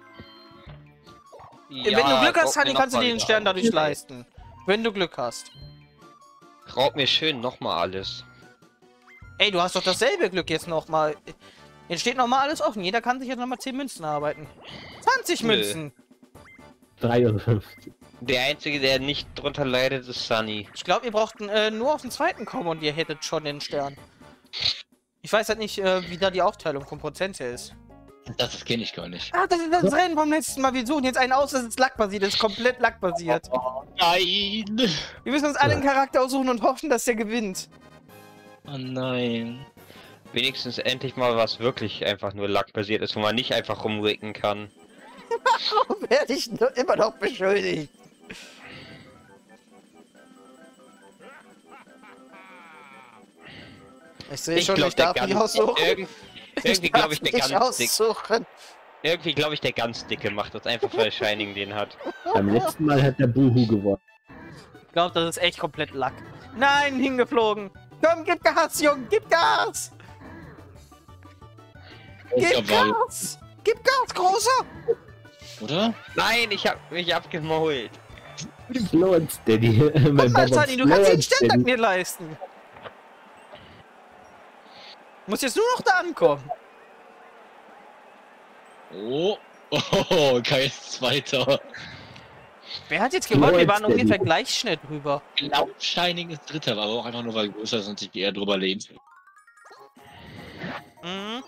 Ja, Wenn du Glück hast, raub Sunny, mir kannst du noch dir mal den Stern dadurch alles. leisten. Wenn du Glück hast. Raub mir schön nochmal alles. Ey, du hast doch dasselbe Glück jetzt nochmal. Jetzt steht nochmal alles offen. Jeder kann sich jetzt nochmal zehn Münzen arbeiten. zwanzig Nö. Münzen. dreiundfünfzig. Der Einzige, der nicht drunter leidet, ist Sunny. Ich glaube, ihr braucht äh, nur auf den zweiten kommen und ihr hättet schon den Stern. Ich weiß halt nicht, äh, wie da die Aufteilung vom Prozent her ist. Das kenne ich gar nicht. Ah, das ist das Rennen vom letzten Mal. Wir suchen jetzt einen aus, das ist lackbasiert. Das ist komplett lackbasiert. Oh nein! Wir müssen uns alle einen Charakter aussuchen und hoffen, dass der gewinnt. Oh nein. Wenigstens endlich mal was wirklich einfach nur lackbasiert ist, wo man nicht einfach rumricken kann. Warum werde ich nur immer noch beschuldigt? Ich sehe schon, glaub, ich darf der nicht ganz- aussuchen. Irgend, irgendwie darf glaube ich, der nicht ganz dick, aussuchen. irgendwie glaube ich, der ganz dicke macht das einfach, weil Shining den hat. Beim letzten Mal hat der Buhu gewonnen. Ich glaube, das ist echt komplett Lack. Nein, hingeflogen. Komm, gib Gas, Junge, gib Gas. Gib Ja, weil- Gas. Gib Gas, Großer. Oder? Nein, ich hab mich abgemault. Slow and steady. mein Mal, Baba, Sunny, du slow kannst den and Stern steady. mir leisten. Muss jetzt nur noch da ankommen. Oh. Oh, Kai ist Zweiter. Wer hat jetzt gewonnen? Wir Slow waren and ungefähr steady. gleich schnell drüber. Genau, Shining ist Dritter, aber auch einfach nur, weil größer ist und sich eher drüber lehnt. Mhm.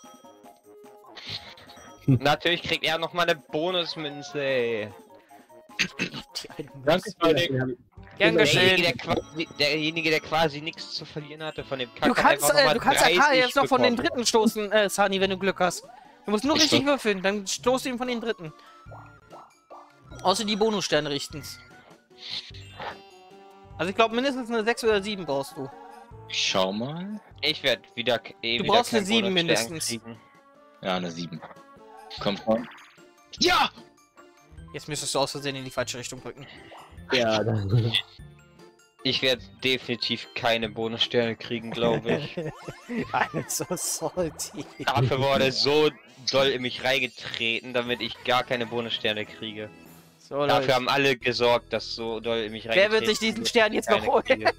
Natürlich kriegt er noch mal eine Bonusmünze. Die alten Danke, Shining. Gern Derjenige, geschehen. der quasi, derjenige, der quasi nichts zu verlieren hatte von dem Kack, Du hat kannst, einfach noch äh, mal du kannst dreißig Akari jetzt noch von den bekommen. dritten stoßen, äh, Sunny, wenn du Glück hast. Du musst nur Ich richtig so. würfeln, dann stoßt du ihn von den dritten. Außer die Bonussterne richten's. Also ich glaube mindestens eine sechs oder sieben brauchst du. Ich schau mal. Ich werde wieder eh Du wieder brauchst keinen eine sieben Bonusstern mindestens. kriegen. Ja, eine sieben. Kommt schon. Ja! Jetzt müsstest du aus Versehen in die falsche Richtung drücken. Ja, dann. Ich werde definitiv keine Bonussterne kriegen, glaube ich. I'm so salty. Dafür wurde so doll in mich reingetreten, damit ich gar keine Bonussterne kriege. So, Dafür Leute. haben alle gesorgt, dass so doll in mich Wer reingetreten wird sich diesen wird, Stern jetzt noch keine holen? kriege.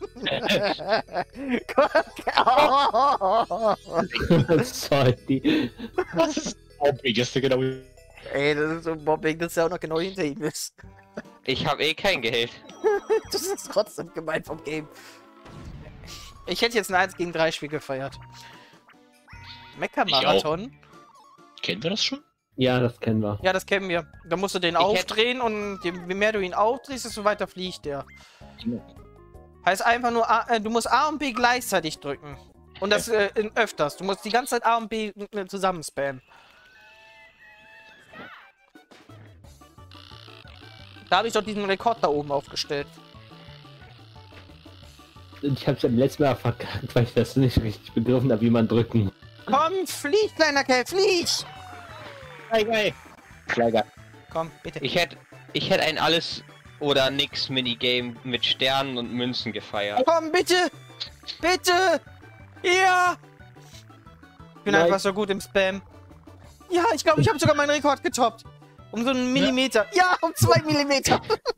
Sorry. Was ist das? Genau. Ey, das ist so Mobbing, dass er auch noch genau hinter ihm ist. Ich habe eh kein Geld. Das ist trotzdem gemein vom Game. Ich hätte jetzt ein eins gegen drei Spiel gefeiert. Mecha-Marathon? Kennen wir das schon? Ja, das kennen wir. Ja, das kennen wir. Da musst du den Ich hätte- aufdrehen und je mehr du ihn aufdrehst, desto weiter fliegt der. Ja. Heißt einfach nur, A, äh, du musst A und B gleichzeitig drücken. Und das äh, in öfters. Du musst die ganze Zeit A und B äh, zusammen spammen. Da habe ich doch diesen Rekord da oben aufgestellt. Ich hab's beim letzten Mal verkackt, weil ich das nicht richtig begriffen habe, wie man drücken. Komm, flieg, kleiner Kerl, flieg! Geil, geil. Schläger. Komm, bitte. Ich hätte ich hätte ein alles oder nix Minigame mit Sternen und Münzen gefeiert. Komm, bitte! Bitte! Ja! Ich bin Nein. einfach so gut im Spam. Ja, ich glaube, ich habe sogar meinen Rekord getoppt. Um so einen Millimeter. Ja, um zwei Millimeter.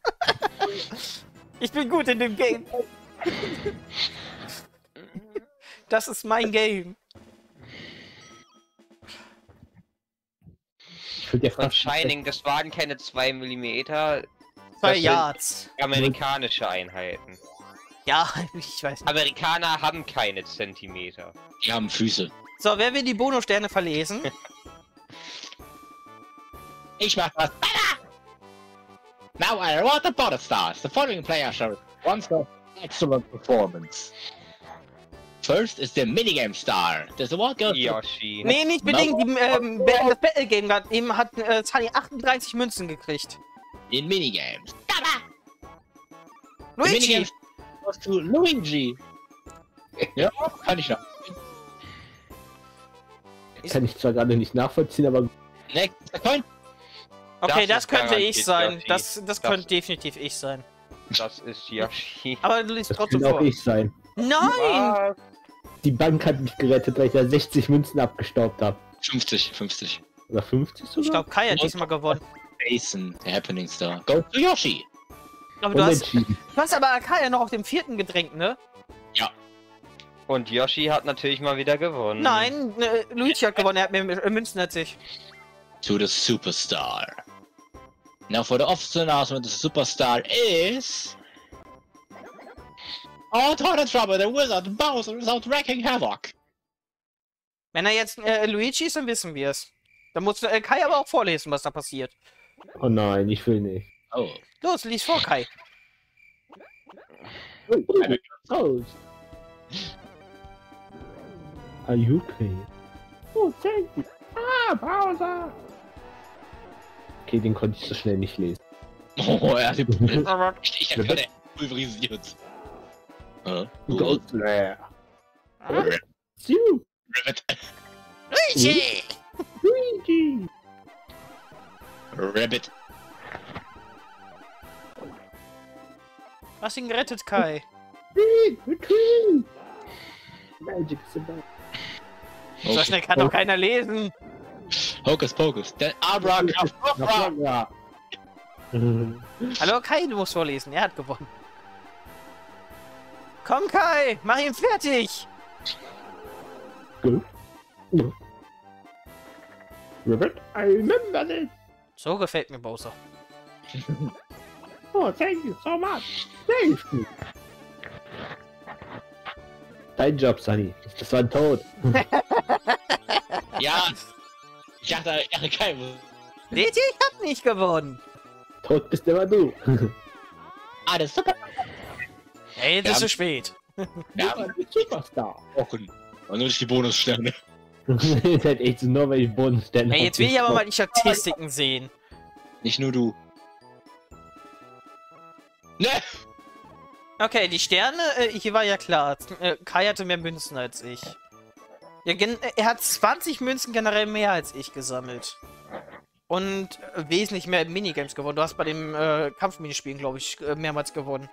Ich bin gut in dem Game. Das ist mein Game. Ich würde ja Von fast Shining, das waren keine zwei Millimeter, Zwei Das sind- Yards. amerikanische Einheiten. Ja, ich weiß nicht. Amerikaner haben keine Zentimeter. Die haben Füße. So, wer will die Bonussterne verlesen? Ich mach das. Now I award the bonus stars. The following player showed one star excellent performance. First is the minigame star. There's a what goes Yoshi. Nee, nicht bedingt. Die, ähm, das Battle Game gerade eben hat äh, Sunny achtunddreißig Münzen gekriegt. in minigames. The Luigi! minigames goes to Luigi. Ja, kann ich noch. Kann ich zwar gerade nicht nachvollziehen, aber Next coin. Okay, Das das ist könnte garantiert ich sein. Yoshi. Das, das Das- könnte definitiv ich sein. Das ist Yoshi. Aber du liest das trotzdem könnte auch vor. ich sein. Nein! Was? Die Bank hat mich gerettet, weil ich da sechzig Münzen abgestaubt habe. fünfzig, fünfzig. Oder fünfzig sogar? Ich glaube, Kai hat diesmal gewonnen. Jason, the happening star. Go to Yoshi. Aber du hast, Unentschieden. du hast aber Kai ja noch auf dem vierten gedrängt, ne? Und Yoshi hat natürlich mal wieder gewonnen. Nein, äh, Luigi hat gewonnen, er hat mehr Münzen als ich. To the superstar. Now for the official announcement, the superstar is... Oh, Toilet Trouble, the wizard Bowser without wrecking havoc. Wenn er jetzt äh, Luigi ist, dann wissen wir es. Dann muss äh, Kai aber auch vorlesen, was da passiert. Oh nein, ich will nicht. Oh. Los, lies vor, Kai. Oh. Are you okay? Oh, thank you. Ah, Bowser! Okay, den konnte ich so schnell nicht lesen. Oh, er hat die Ich hab gerade pulverisiert. Huh? Ghost Lair. You, Ribbit. Luigi! Luigi! Ribbit. Hast ihn gerettet, Kai. Retreat! Retreat! Magic is about. So schnell kann doch keiner lesen. Hocus Pocus. Then Abracadabra. Ja. Hallo, Kai, du musst vorlesen. Er hat gewonnen. Komm, Kai, mach ihn fertig. Ribbit, I remember this. So gefällt mir Bowser. Oh, thank you so much. Saved me. Dein Job, Sunny. Das war ein Tod. Ja. Ich dachte, ja, kein. Seht ihr, ich hab nicht gewonnen. Tod bist immer du. Ah, das ist super. Hey, jetzt Ja. ist zu spät. Ja, Superstar. Brocken. Und nur nicht die Bonussterne. Ihr seid echt so nur, weil ich Bodenstellen Hey, jetzt will ich aber mal die Statistiken sehen. Nicht nur du. Ne! Okay, die Sterne, äh, hier war ja klar. Äh, Kai hatte mehr Münzen als ich. Ja, gen äh, er hat zwanzig Münzen generell mehr als ich gesammelt. Und äh, wesentlich mehr Minigames gewonnen. Du hast bei dem äh, Kampfminispielen, glaube ich, äh, mehrmals gewonnen.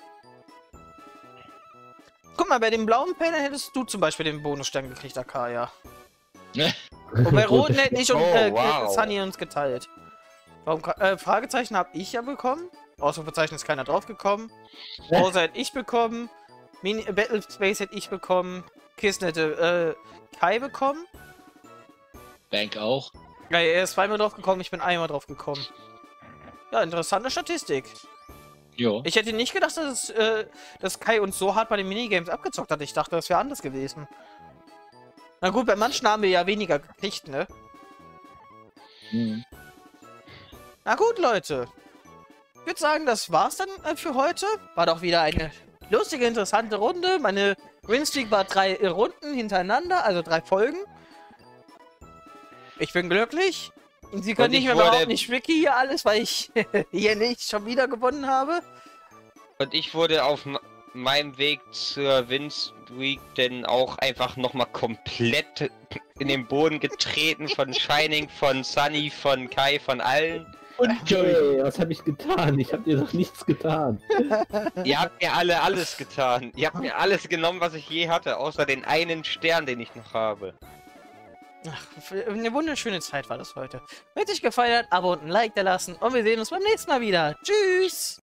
Guck mal, bei dem blauen Panel hättest du zum Beispiel den Bonusstern gekriegt, Akaya. Ne? Und bei roten hätte ich und Oh, äh, wow. Sunny uns geteilt. Warum, äh, Fragezeichen habe ich ja bekommen. Ausrufezeichen ist keiner draufgekommen. Bowser hätte ich bekommen. Mini äh, Battle Space hätte ich bekommen. Kissen hätte äh, Kai bekommen. Bank auch. Ja, er ist zweimal drauf gekommen, ich bin einmal drauf gekommen. Ja, interessante Statistik. Jo. Ich hätte nicht gedacht, dass, äh, dass Kai uns so hart bei den Minigames abgezockt hat. Ich dachte, das wäre anders gewesen. Na gut, bei manchen haben wir ja weniger gekriegt, ne? Hm. Na gut, Leute. Ich würde sagen, das war's dann äh, für heute. War doch wieder eine lustige, interessante Runde. Meine Winstreak war drei äh, Runden hintereinander, also drei Folgen. Ich bin glücklich. Und Sie können Und nicht ich mehr wurde- behaupten, ich schwicke hier alles, weil ich hier nicht schon wieder gewonnen habe. Und ich wurde auf m- meinem Weg zur Winstreak denn auch einfach nochmal komplett in den Boden getreten von Shining, von Sunny, von Kai, von allen. Und Joey. Hey, was habe ich getan? Ich habe dir doch nichts getan. Ihr habt mir alle alles getan. Ihr habt mir alles genommen, was ich je hatte, außer den einen Stern, den ich noch habe. Ach, für- eine wunderschöne Zeit war das heute. Wenn es euch gefallen hat, Abo und ein Like da lassen und wir sehen uns beim nächsten Mal wieder. Tschüss!